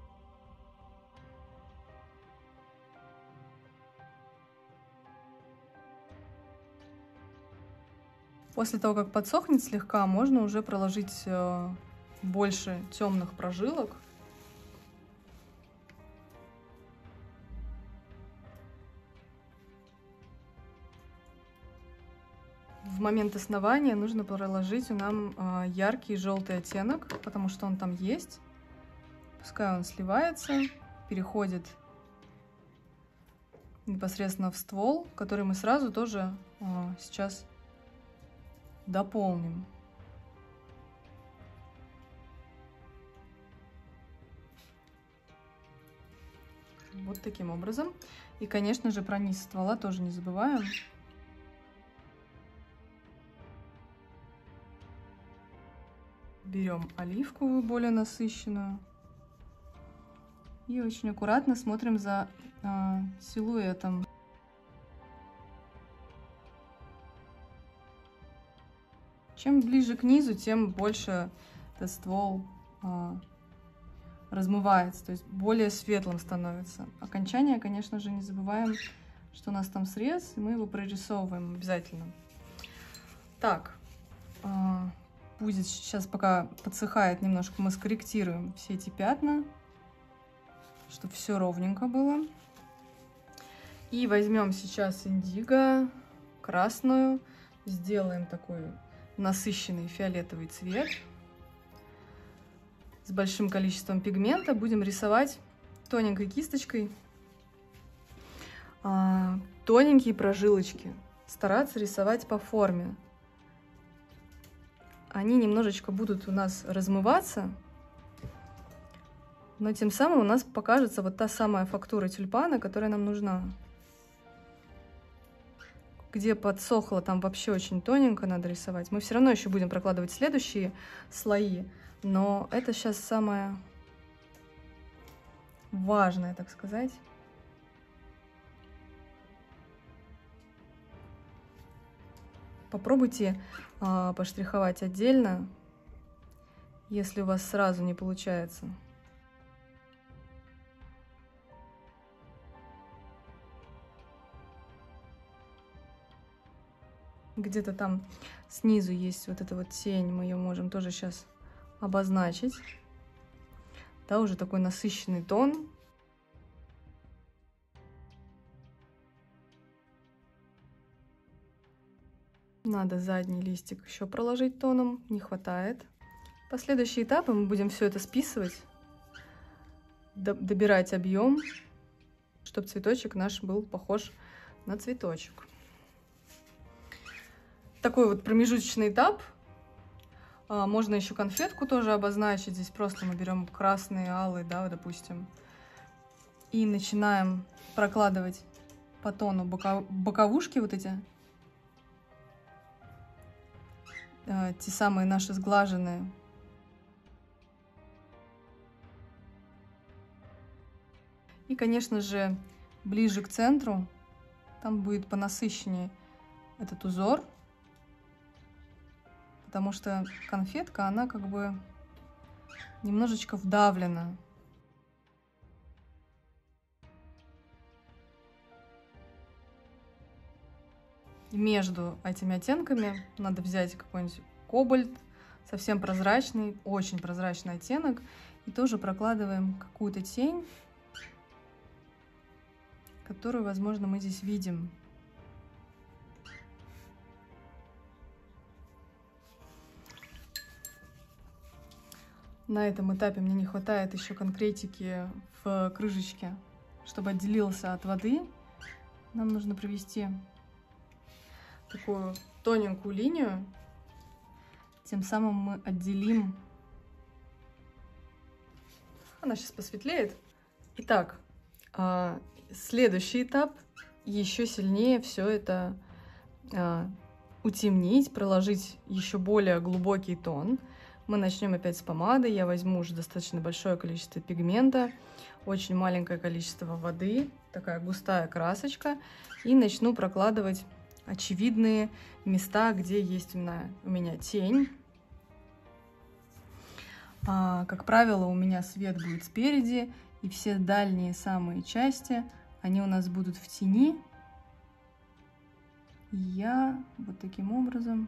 После того, как подсохнет слегка, можно уже проложить э, больше темных прожилок. В момент основания нужно проложить нам э, яркий желтый оттенок, потому что он там есть. Пускай он сливается, переходит непосредственно в ствол, который мы сразу тоже э, сейчас дополним. Вот таким образом. И, конечно же, про низ ствола тоже не забываем. Берем оливковую, более насыщенную. И очень аккуратно смотрим за э, силуэтом. Чем ближе к низу, тем больше этот ствол а, размывается, то есть более светлым становится. Окончание, конечно же, не забываем, что у нас там срез, и мы его прорисовываем обязательно. Так, а, будет сейчас, пока подсыхает немножко, мы скорректируем все эти пятна, чтобы все ровненько было. И возьмем сейчас индиго, красную, сделаем такой насыщенный фиолетовый цвет. С большим количеством пигмента будем рисовать тоненькой кисточкой а, тоненькие прожилочки. Стараться рисовать по форме. Они немножечко будут у нас размываться, но тем самым у нас покажется вот та самая фактура тюльпана, которая нам нужна. где подсохло, там вообще очень тоненько надо рисовать. Мы все равно еще будем прокладывать следующие слои, но это сейчас самое важное, так сказать. Попробуйте а, поштриховать отдельно, если у вас сразу не получается. Где-то там снизу есть вот эта вот тень, мы ее можем тоже сейчас обозначить. Да, уже такой насыщенный тон. Надо задний листик еще проложить тоном, не хватает. Последующие этапы мы будем все это списывать, добирать объем, чтобы цветочек наш был похож на цветочек. Такой вот промежуточный этап. Можно еще конфетку тоже обозначить. Здесь просто мы берем красный, алый, да, допустим, и начинаем прокладывать по тону боковушки вот эти. Те самые наши сглаженные. И, конечно же, ближе к центру, там будет понасыщеннее этот узор, потому что конфетка, она как бы немножечко вдавлена. И между этими оттенками надо взять какой-нибудь кобальт, совсем прозрачный, очень прозрачный оттенок, и тоже прокладываем какую-то тень, которую, возможно, мы здесь видим. На этом этапе мне не хватает еще конкретики в крышечке, чтобы отделился от воды. Нам нужно провести такую тоненькую линию, тем самым мы отделим. Она сейчас посветлеет. Итак, следующий этап: еще сильнее все это утемнить, проложить еще более глубокий тон. Мы начнем опять с помады. Я возьму уже достаточно большое количество пигмента, очень маленькое количество воды, такая густая красочка, и начну прокладывать очевидные места, где есть у меня, у меня тень. А, как правило, у меня свет будет спереди, и все дальние самые части, они у нас будут в тени. И я вот таким образом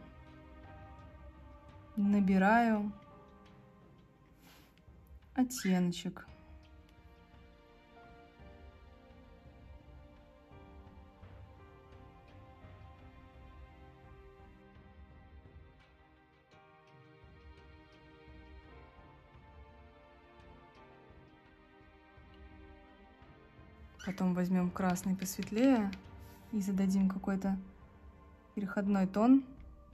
набираю оттеночек. Потом возьмем красный посветлее и зададим какой-то переходной тон.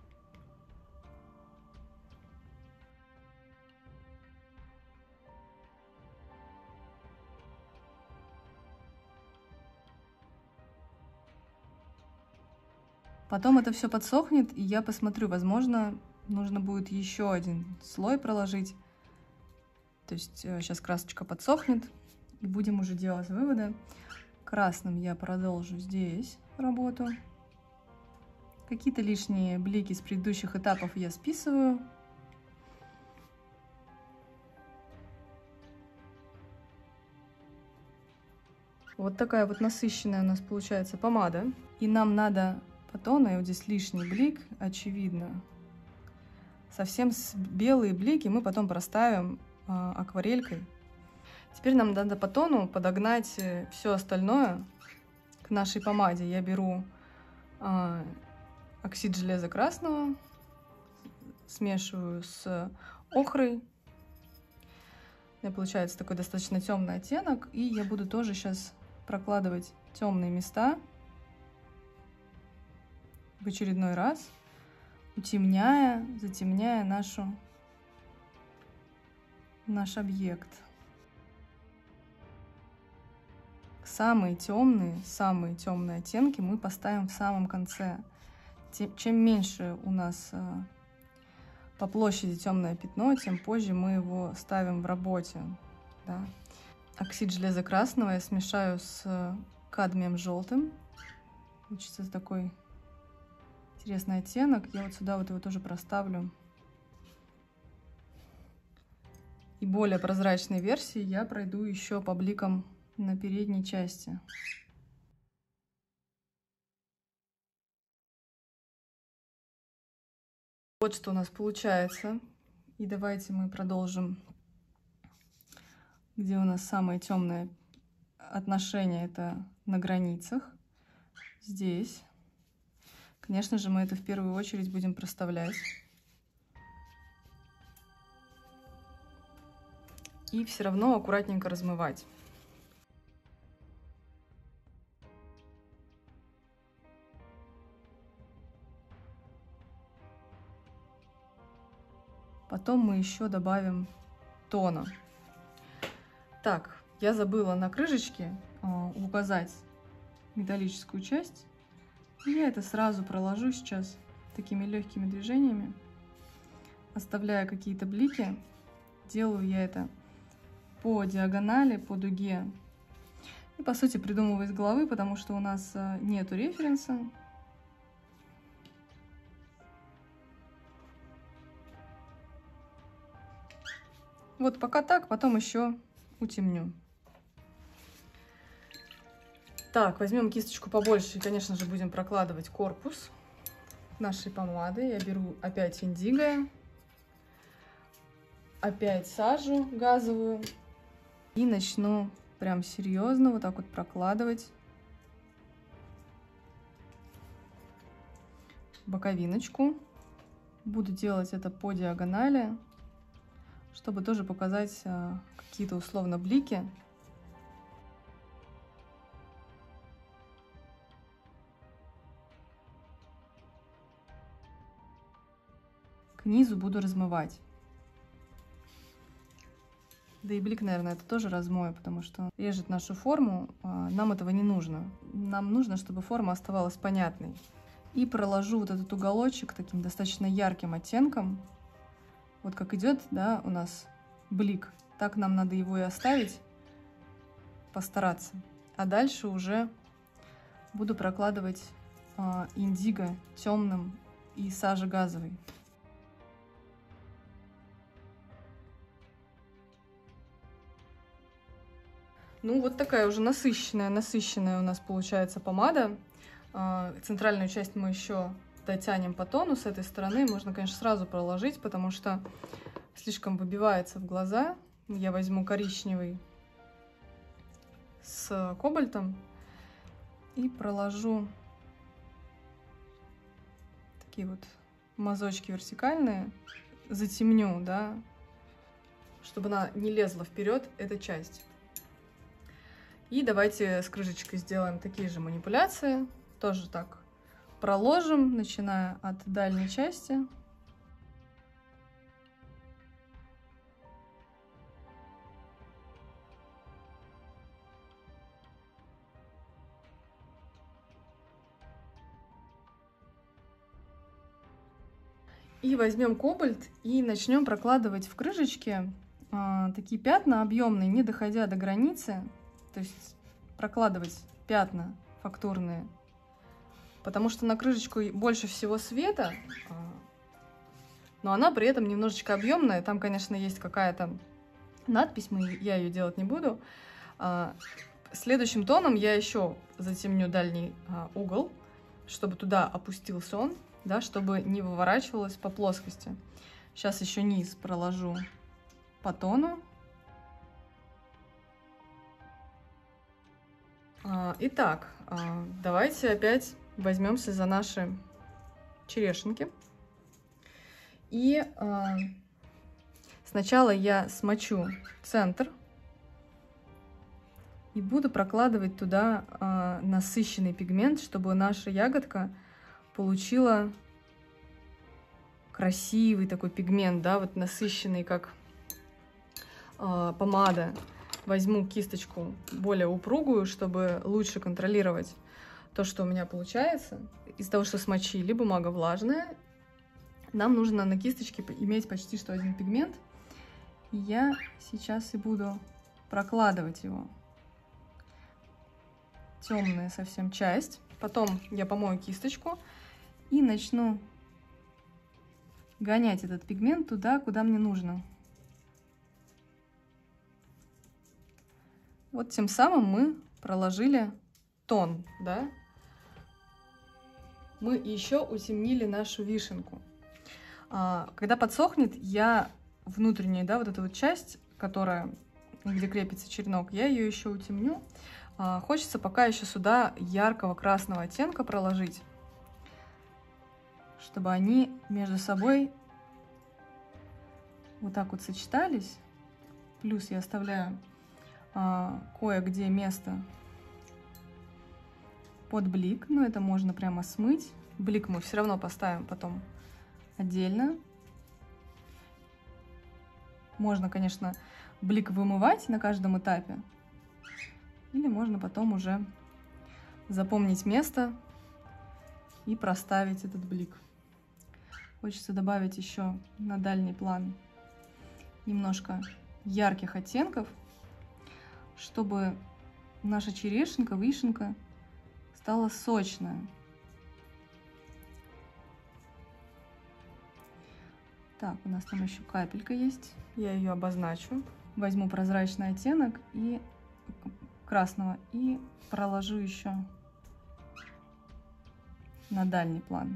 Потом это все подсохнет, и я посмотрю, возможно, нужно будет еще один слой проложить. То есть сейчас красочка подсохнет, и будем уже делать выводы. Красным я продолжу здесь работу. Какие-то лишние блики с предыдущих этапов я списываю. Вот такая вот насыщенная у нас получается помада. И нам надо по тону, и вот здесь лишний блик, очевидно. Совсем белые блики мы потом проставим а, акварелькой. Теперь нам надо по тону подогнать все остальное к нашей помаде. Я беру а, оксид железа красного, смешиваю с охрой. У меня получается такой достаточно темный оттенок, и я буду тоже сейчас прокладывать темные места в очередной раз, утемняя, затемняя нашу, наш объект. самые темные, самые темные оттенки мы поставим в самом конце. Чем меньше у нас по площади темное пятно, тем позже мы его ставим в работе. Да. Оксид железа красного я смешаю с кадмием желтым. Получится такой интересный оттенок. Я вот сюда вот его тоже проставлю. И более прозрачной версии я пройду еще по бликам на передней части. Вот что у нас получается. И давайте мы продолжим, где у нас самое темное отношение, это на границах. Здесь. Конечно же, мы это в первую очередь будем проставлять. И все равно аккуратненько размывать. Потом мы еще добавим тона. Так, я забыла на крышечке э, указать металлическую часть. И я это сразу проложу сейчас такими легкими движениями, оставляя какие-то блики. Делаю я это по диагонали, по дуге. И по сути придумываю из головы, потому что у нас э, нету референса. Вот пока так, потом еще утемню. Так, возьмем кисточку побольше и, конечно же, будем прокладывать корпус нашей помады. Я беру опять индиго, опять сажу газовую и начну прям серьезно вот так вот прокладывать боковиночку. Буду делать это по диагонали, чтобы тоже показать а, какие-то условно блики. К низу буду размывать. Да и блик, наверное, это тоже размою, потому что режет нашу форму. А, нам этого не нужно. Нам нужно, чтобы форма оставалась понятной. И проложу вот этот уголочек таким достаточно ярким оттенком. Вот как идет, да, у нас блик, так нам надо его и оставить, постараться. А дальше уже буду прокладывать э, индиго темным и сажа газовой. Ну вот такая уже насыщенная, насыщенная у нас получается помада. Э, центральную часть мы еще дотянем по тону с этой стороны. Можно, конечно, сразу проложить, потому что слишком выбивается в глаза. Я возьму коричневый с кобальтом и проложу такие вот мазочки вертикальные, затемню, да, чтобы она не лезла вперед, эта часть. И давайте с крышечкой сделаем такие же манипуляции, тоже так проложим, начиная от дальней части. И возьмем кобальт и начнем прокладывать в крышечке а, такие пятна объемные, не доходя до границы. То есть прокладывать пятна фактурные. Потому что на крышечку больше всего света, но она при этом немножечко объемная. Там, конечно, есть какая-то надпись, мы, я ее делать не буду. Следующим тоном я еще затемню дальний угол, чтобы туда опустился он, да, чтобы не выворачивалось по плоскости. Сейчас еще низ проложу по тону. Итак, давайте опять возьмемся за наши черешенки. И сначала я смочу центр и буду прокладывать туда насыщенный пигмент, чтобы наша ягодка получила красивый такой пигмент, да, вот насыщенный, как помада. возьму кисточку более упругую, чтобы лучше контролировать то, что у меня получается. Из-за того, что смочили, бумага влажная, нам нужно на кисточке иметь почти что один пигмент. И я сейчас и буду прокладывать его. Темная совсем часть. Потом я помою кисточку и начну гонять этот пигмент туда, куда мне нужно. Вот тем самым мы проложили тон, да? Мы еще утемнили нашу вишенку. Когда подсохнет, я внутреннюю, да, вот эту вот часть, которая, где крепится черенок, я ее еще утемню. Хочется пока еще сюда яркого красного оттенка проложить, чтобы они между собой вот так вот сочетались. Плюс я оставляю а, кое-где место под блик, но это можно прямо смыть. Блик мы все равно поставим потом отдельно. Можно, конечно, блик вымывать на каждом этапе, или можно потом уже запомнить место и проставить этот блик. Хочется добавить еще на дальний план немножко ярких оттенков, чтобы наша черешенка, вишенка стала сочная. Так, у нас там еще капелька есть. Я ее обозначу. Возьму прозрачный оттенок и красного и проложу еще на дальний план.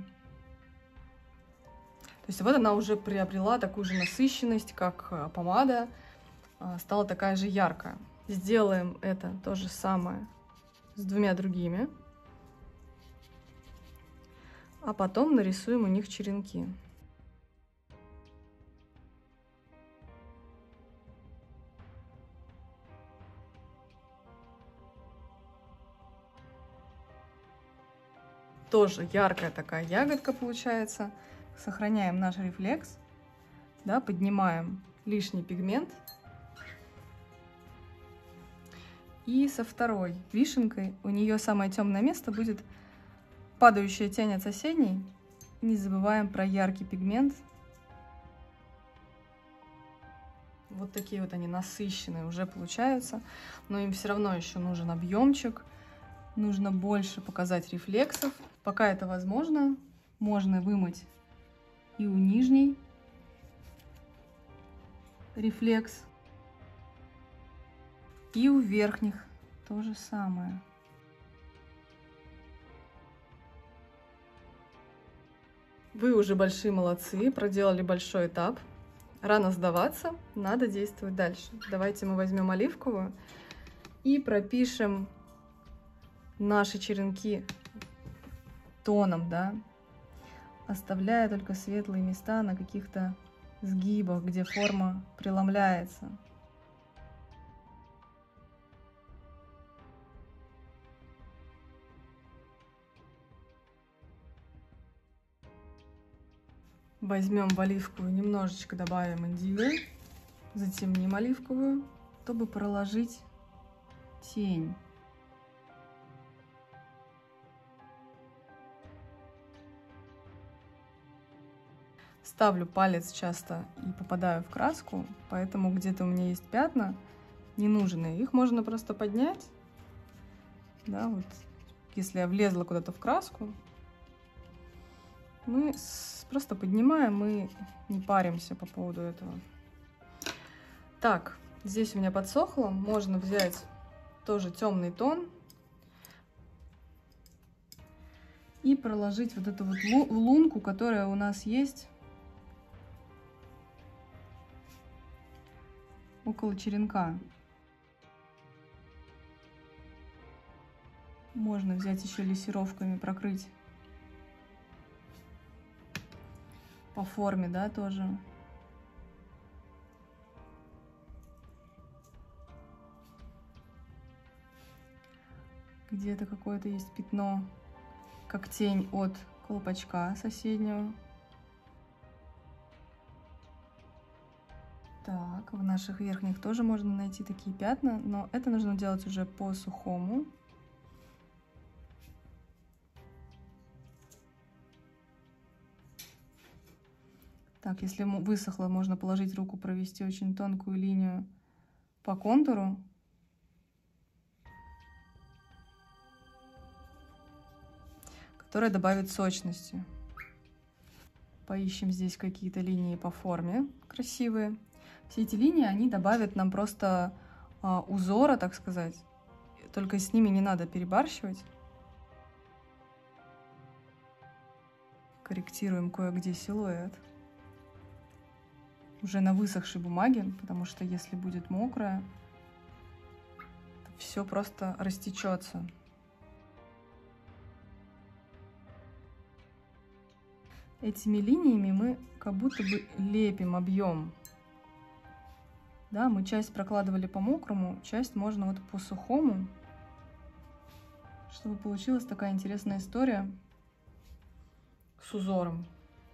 То есть вот она уже приобрела такую же насыщенность, как помада, стала такая же яркая. Сделаем это то же самое с двумя другими, а потом нарисуем у них черенки. Тоже яркая такая ягодка получается. Сохраняем наш рефлекс, да, поднимаем лишний пигмент. И со второй вишенкой у нее самое темное место будет падающая тень от соседней. Не забываем про яркий пигмент. Вот такие вот они насыщенные уже получаются, но им все равно еще нужен объемчик. Нужно больше показать рефлексов. Пока это возможно, можно вымыть и у нижней рефлекс, и у верхних то же самое. Вы уже большие молодцы, проделали большой этап. Рано сдаваться, надо действовать дальше. Давайте мы возьмем оливковую и пропишем наши черенки тоном, да, оставляя только светлые места на каких-то сгибах, где форма преломляется. Возьмем в оливковую, немножечко добавим индиго, затемним оливковую, чтобы проложить тень. Ставлю палец часто и попадаю в краску, поэтому где-то у меня есть пятна ненужные. Их можно просто поднять. Да, вот, если я влезла куда-то в краску, мы просто поднимаем и не паримся по поводу этого. Так, здесь у меня подсохло. Можно взять тоже темный тон и проложить вот эту вот лунку, которая у нас есть около черенка. Можно взять еще лессировками, прокрыть по форме, да, тоже. Где-то какое-то есть пятно, как тень от колпачка соседнего. Так, в наших верхних тоже можно найти такие пятна, но это нужно делать уже по сухому. Так, если высохло, можно положить руку, провести очень тонкую линию по контуру. Которая добавит сочности. Поищем здесь какие-то линии по форме красивые. Все эти линии, они добавят нам просто а, узора, так сказать. Только с ними не надо перебарщивать. Корректируем кое-где силуэт. Уже на высохшей бумаге, потому что если будет мокрая, все просто растечется. Этими линиями мы как будто бы лепим объем. Да, мы часть прокладывали по мокрому, часть можно вот по сухому, чтобы получилась такая интересная история с узором.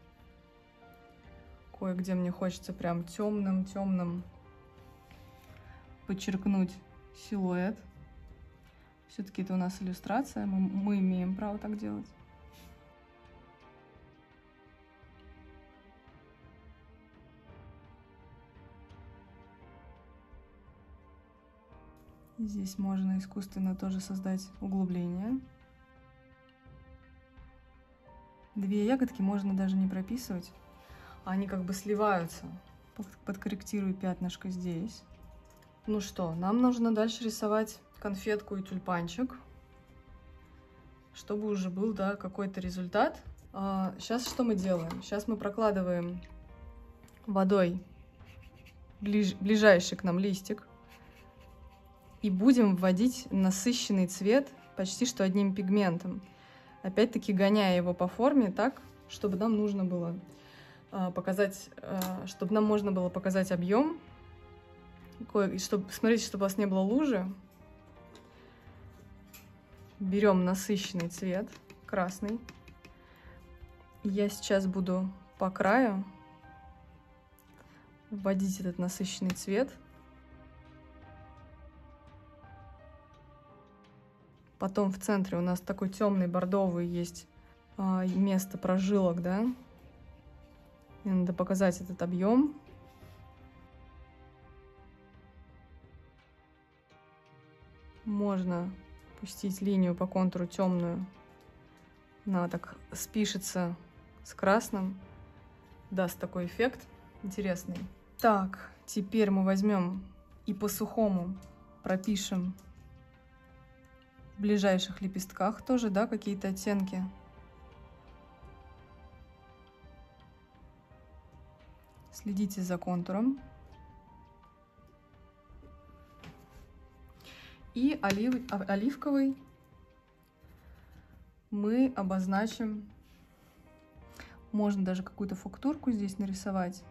Кое-где мне хочется прям темным-темным подчеркнуть силуэт. Все-таки это у нас иллюстрация, мы, мы имеем право так делать. Здесь можно искусственно тоже создать углубление. Две ягодки можно даже не прописывать. Они как бы сливаются. Подкорректирую пятнышко здесь. Ну что, нам нужно дальше рисовать конфетку и тюльпанчик, чтобы уже был, да, какой-то результат. А, сейчас что мы делаем? Сейчас мы прокладываем водой ближ, ближайший к нам листик и будем вводить насыщенный цвет почти что одним пигментом. Опять-таки гоняя его по форме так, чтобы нам нужно было показать, чтобы нам можно было показать объем, чтобы, смотрите, чтобы у вас не было лужи. Берем насыщенный цвет, красный. Я сейчас буду по краю вводить этот насыщенный цвет. Потом в центре у нас такой темный бордовый есть место прожилок, да. Мне надо показать этот объем. Можно пустить линию по контуру темную. Она так спишется с красным. Даст такой эффект интересный. Так, теперь мы возьмем и по сухому пропишем в ближайших лепестках тоже, да, какие-то оттенки. Следите за контуром. И олив, оливковый мы обозначим. Можно даже какую-то фактурку здесь нарисовать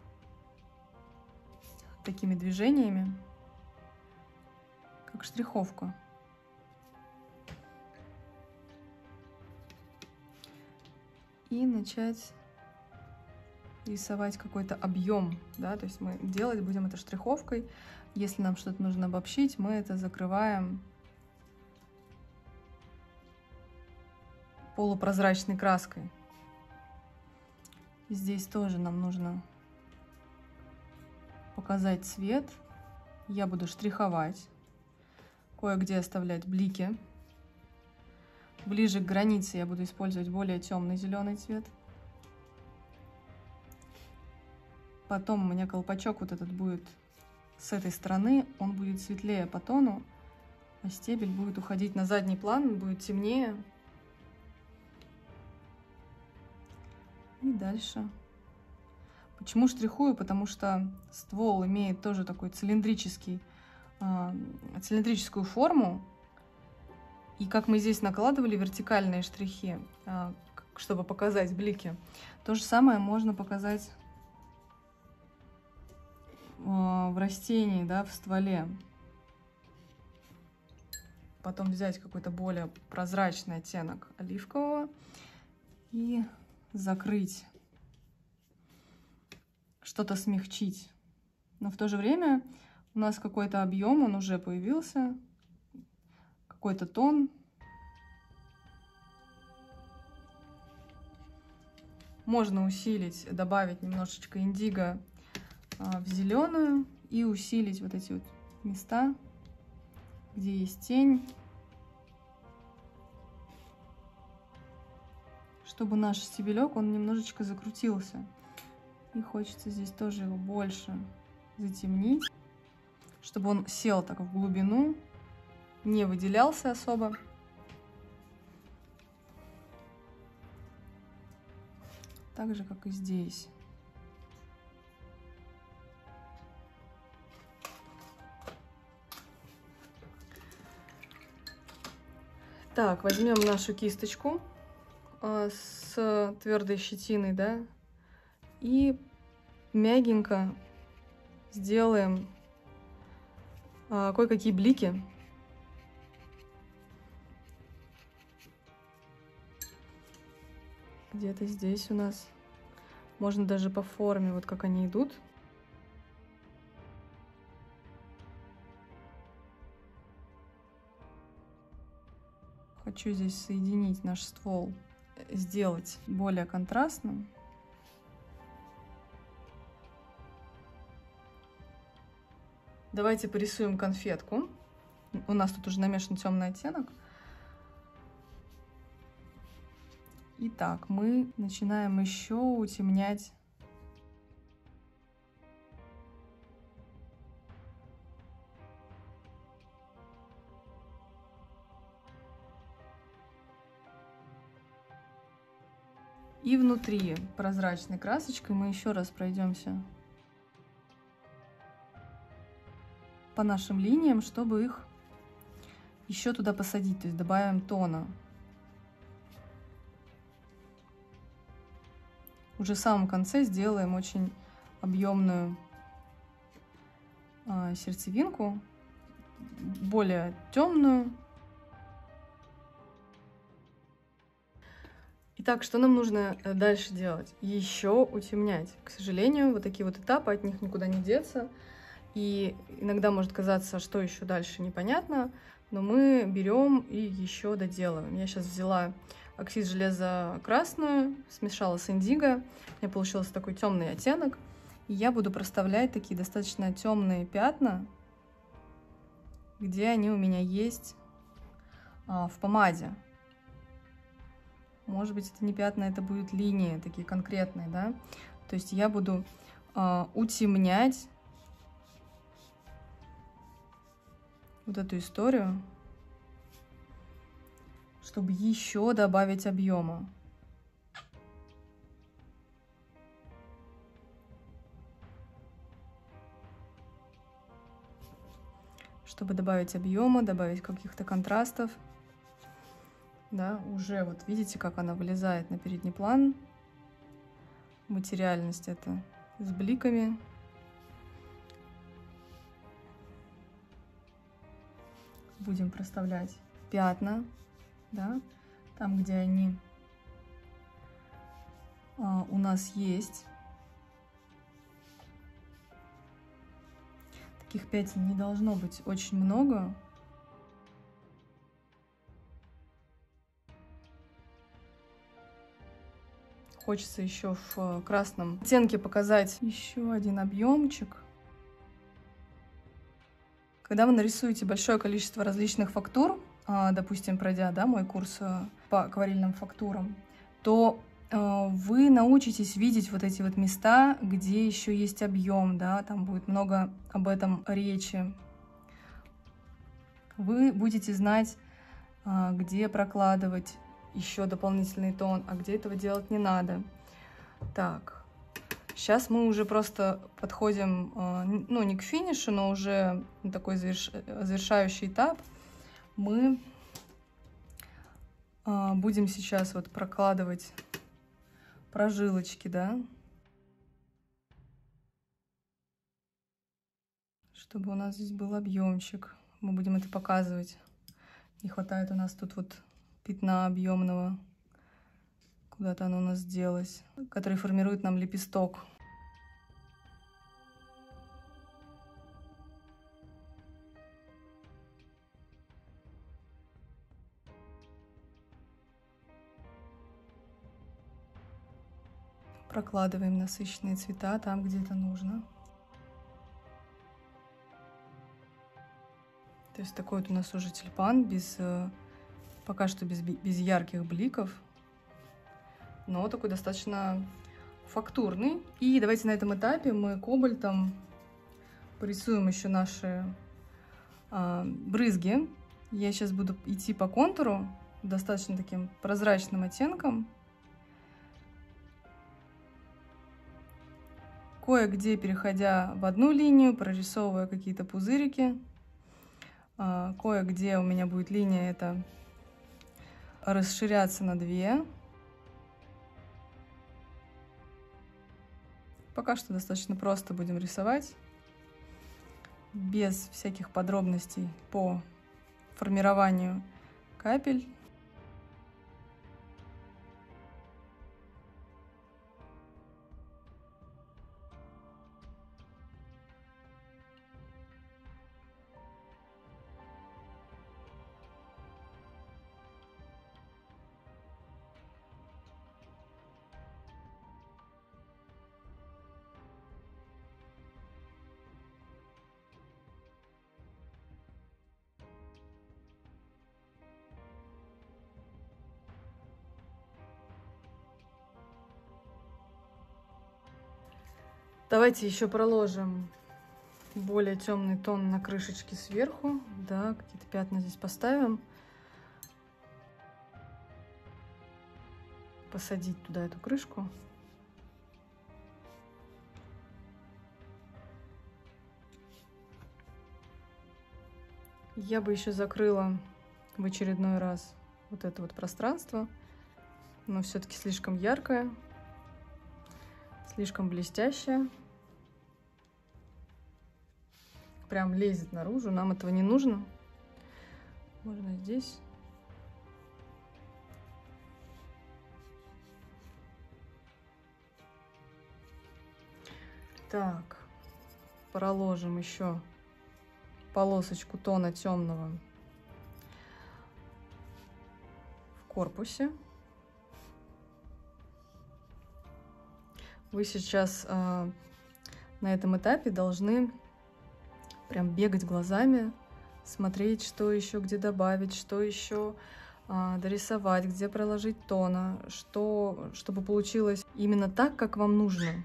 такими движениями, как штриховка. И начать рисовать какой-то объем, да, то есть мы делать будем это штриховкой. Если нам что-то нужно обобщить, мы это закрываем полупрозрачной краской. Здесь тоже нам нужно показать цвет. Я буду штриховать, кое-где оставлять блики. Ближе к границе я буду использовать более темный зеленый цвет. Потом у меня колпачок вот этот будет с этой стороны, он будет светлее по тону, а стебель будет уходить на задний план, он будет темнее. И дальше. Почему штрихую? Потому что ствол имеет тоже такой цилиндрический, э, цилиндрическую форму. И как мы здесь накладывали вертикальные штрихи, э, чтобы показать блики, то же самое можно показать в растении, да, в стволе. Потом взять какой-то более прозрачный оттенок оливкового и закрыть, что-то смягчить. Но в то же время у нас какой-то объем, он уже появился, какой-то тон. Можно усилить, добавить немножечко индиго в зеленую и усилить вот эти вот места, где есть тень, чтобы наш стебелек, он немножечко закрутился. И хочется здесь тоже его больше затемнить, чтобы он сел так в глубину, не выделялся особо. Так же, как и здесь. Так, возьмем нашу кисточку э, с твердой щетиной, да, и мягенько сделаем э, кое-какие блики. Где-то здесь у нас. Можно даже по форме, вот как они идут. Хочу здесь соединить наш ствол, сделать более контрастным. Давайте порисуем конфетку. У нас тут уже намешан темный оттенок. Итак, мы начинаем еще утемнять и внутри прозрачной красочкой мы еще раз пройдемся по нашим линиям, чтобы их еще туда посадить, то есть добавим тона. Уже в самом конце сделаем очень объемную э, сердцевинку, более темную. Итак, что нам нужно дальше делать? Еще утемнять. К сожалению, вот такие вот этапы, от них никуда не деться. И иногда может казаться, что еще дальше непонятно, но мы берем и еще доделываем. Я сейчас взяла оксид железа красную, смешала с индиго, у меня получился такой темный оттенок. И я буду проставлять такие достаточно темные пятна, где они у меня есть а, в помаде. Может быть, это не пятна, это будут линии такие конкретные, да. То есть я буду а, утемнять вот эту историю, чтобы еще добавить объема. Чтобы добавить объема, добавить каких-то контрастов. Да, уже вот видите, как она вылезает на передний план. Материальность это с бликами. Будем проставлять пятна. Да, там, где они а, у нас есть. Таких пятен не должно быть очень много. Хочется еще в красном оттенке показать еще один объемчик. Когда вы нарисуете большое количество различных фактур, допустим, пройдя, да, мой курс по акварельным фактурам, то э, вы научитесь видеть вот эти вот места, где еще есть объем, да, там будет много об этом речи. Вы будете знать, э, где прокладывать еще дополнительный тон, а где этого делать не надо. Так, сейчас мы уже просто подходим, э, ну, не к финишу, но уже на такой заверш... завершающий этап. Мы а, будем сейчас вот прокладывать прожилочки, да, чтобы у нас здесь был объемчик. Мы будем это показывать. Не хватает у нас тут вот пятна объемного, куда-то оно у нас делось, который формирует нам лепесток. Прокладываем насыщенные цвета там, где это нужно. То есть такой вот у нас уже тюльпан, без, пока что без, без ярких бликов, но такой достаточно фактурный. И давайте на этом этапе мы кобальтом порисуем еще наши а, брызги. Я сейчас буду идти по контуру достаточно таким прозрачным оттенком. Кое-где, переходя в одну линию, прорисовывая какие-то пузырики. А, кое-где у меня будет линия это расширяться на две. Пока что достаточно просто будем рисовать, без всяких подробностей по формированию капель. Давайте еще проложим более темный тон на крышечке сверху. Да, какие-то пятна здесь поставим. Посадить туда эту крышку. Я бы еще закрыла в очередной раз вот это вот пространство, но все-таки слишком яркое, слишком блестящее. Прям лезет наружу, нам этого не нужно. Можно здесь. Так, проложим еще полосочку тона темного в корпусе. Вы сейчас э, на этом этапе должны прям бегать глазами, смотреть, что еще где добавить, что еще э, дорисовать, где проложить тона, что, чтобы получилось именно так, как вам нужно.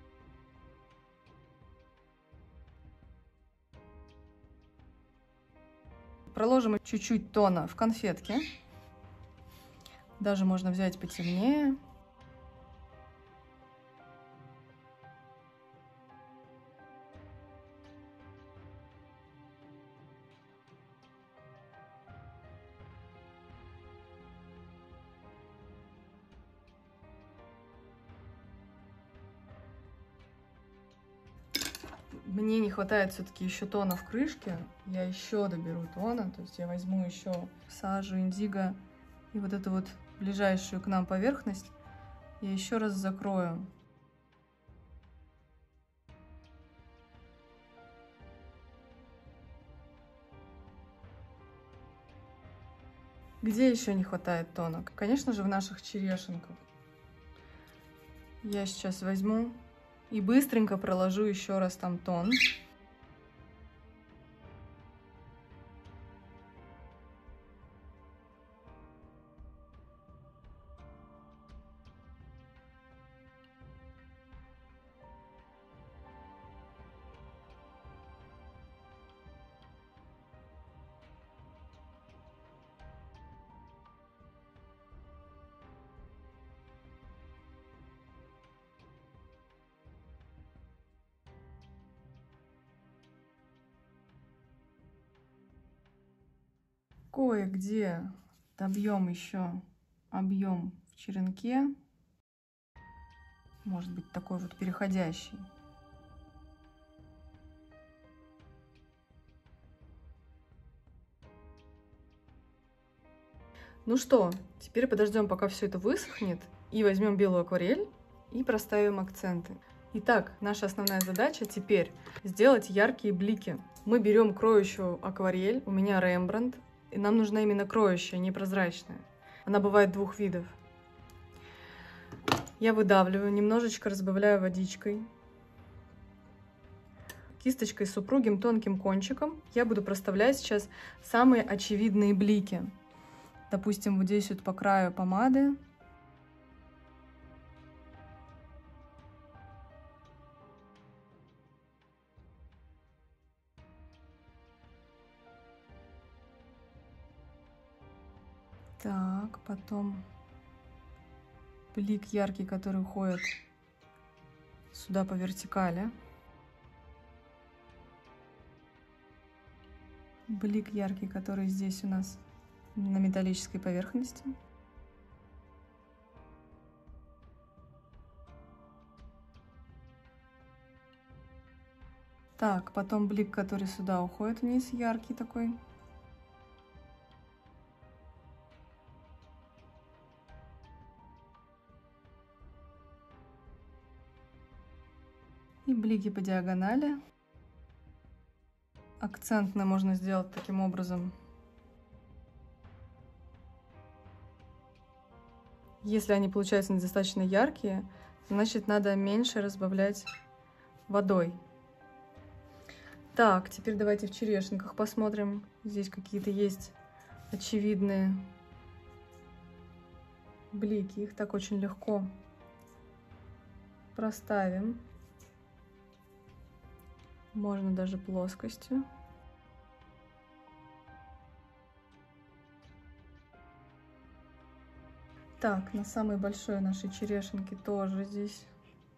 Проложим чуть-чуть тона в конфетке. Даже можно взять потемнее. Мне не хватает все-таки еще тона в крышке. Я еще доберу тона, то есть я возьму еще сажу, индиго и вот эту вот ближайшую к нам поверхность я еще раз закрою. Где еще не хватает тона? Конечно же, в наших черешенках. Я сейчас возьму и быстренько проложу еще раз там тон. Кое-где добьем еще объем в черенке, может быть такой вот переходящий. Ну что, теперь подождем, пока все это высохнет, и возьмем белую акварель и проставим акценты. Итак, наша основная задача теперь сделать яркие блики. Мы берем кроющую акварель, у меня Рембрандт. И нам нужна именно кроющая, не прозрачная. Она бывает двух видов. Я выдавливаю, немножечко разбавляю водичкой. Кисточкой с упругим тонким кончиком я буду проставлять сейчас самые очевидные блики. Допустим, вот здесь вот по краю помады. Так, потом блик яркий, который уходит сюда по вертикали. Блик яркий, который здесь у нас на металлической поверхности. Так, потом блик, который сюда уходит вниз, яркий такой. И блики по диагонали. Акцентно можно сделать таким образом. Если они получаются недостаточно яркие, значит, надо меньше разбавлять водой. Так, теперь давайте в черешенках посмотрим. Здесь какие-то есть очевидные блики. Их так очень легко проставим. Можно даже плоскостью. Так, на самой большой нашей черешенке тоже здесь.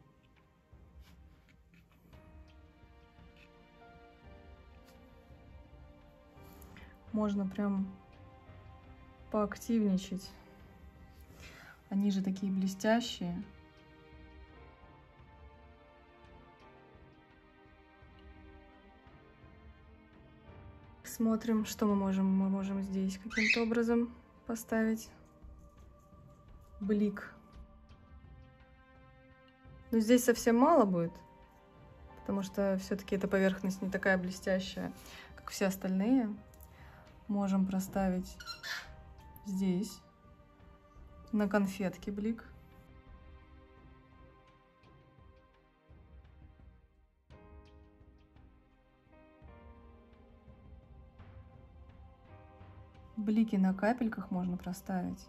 Можно прям поактивничать. Они же такие блестящие. Смотрим, что мы можем. Мы можем здесь каким-то образом поставить блик. Но здесь совсем мало будет, потому что все-таки эта поверхность не такая блестящая, как все остальные. Можем проставить здесь на конфетке блик. Блики на капельках можно проставить.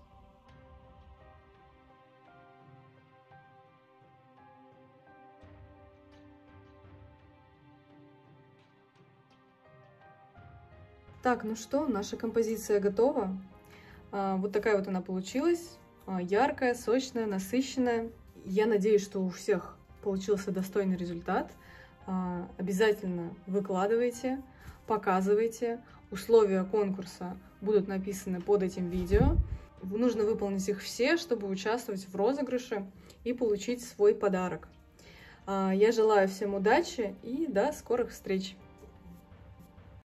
Так, ну что, наша композиция готова. А, вот такая вот она получилась. А, яркая, сочная, насыщенная. Я надеюсь, что у всех получился достойный результат. А, обязательно выкладывайте, показывайте. Условия конкурса будут написаны под этим видео. Нужно выполнить их все, чтобы участвовать в розыгрыше и получить свой подарок. А, я желаю всем удачи и до скорых встреч!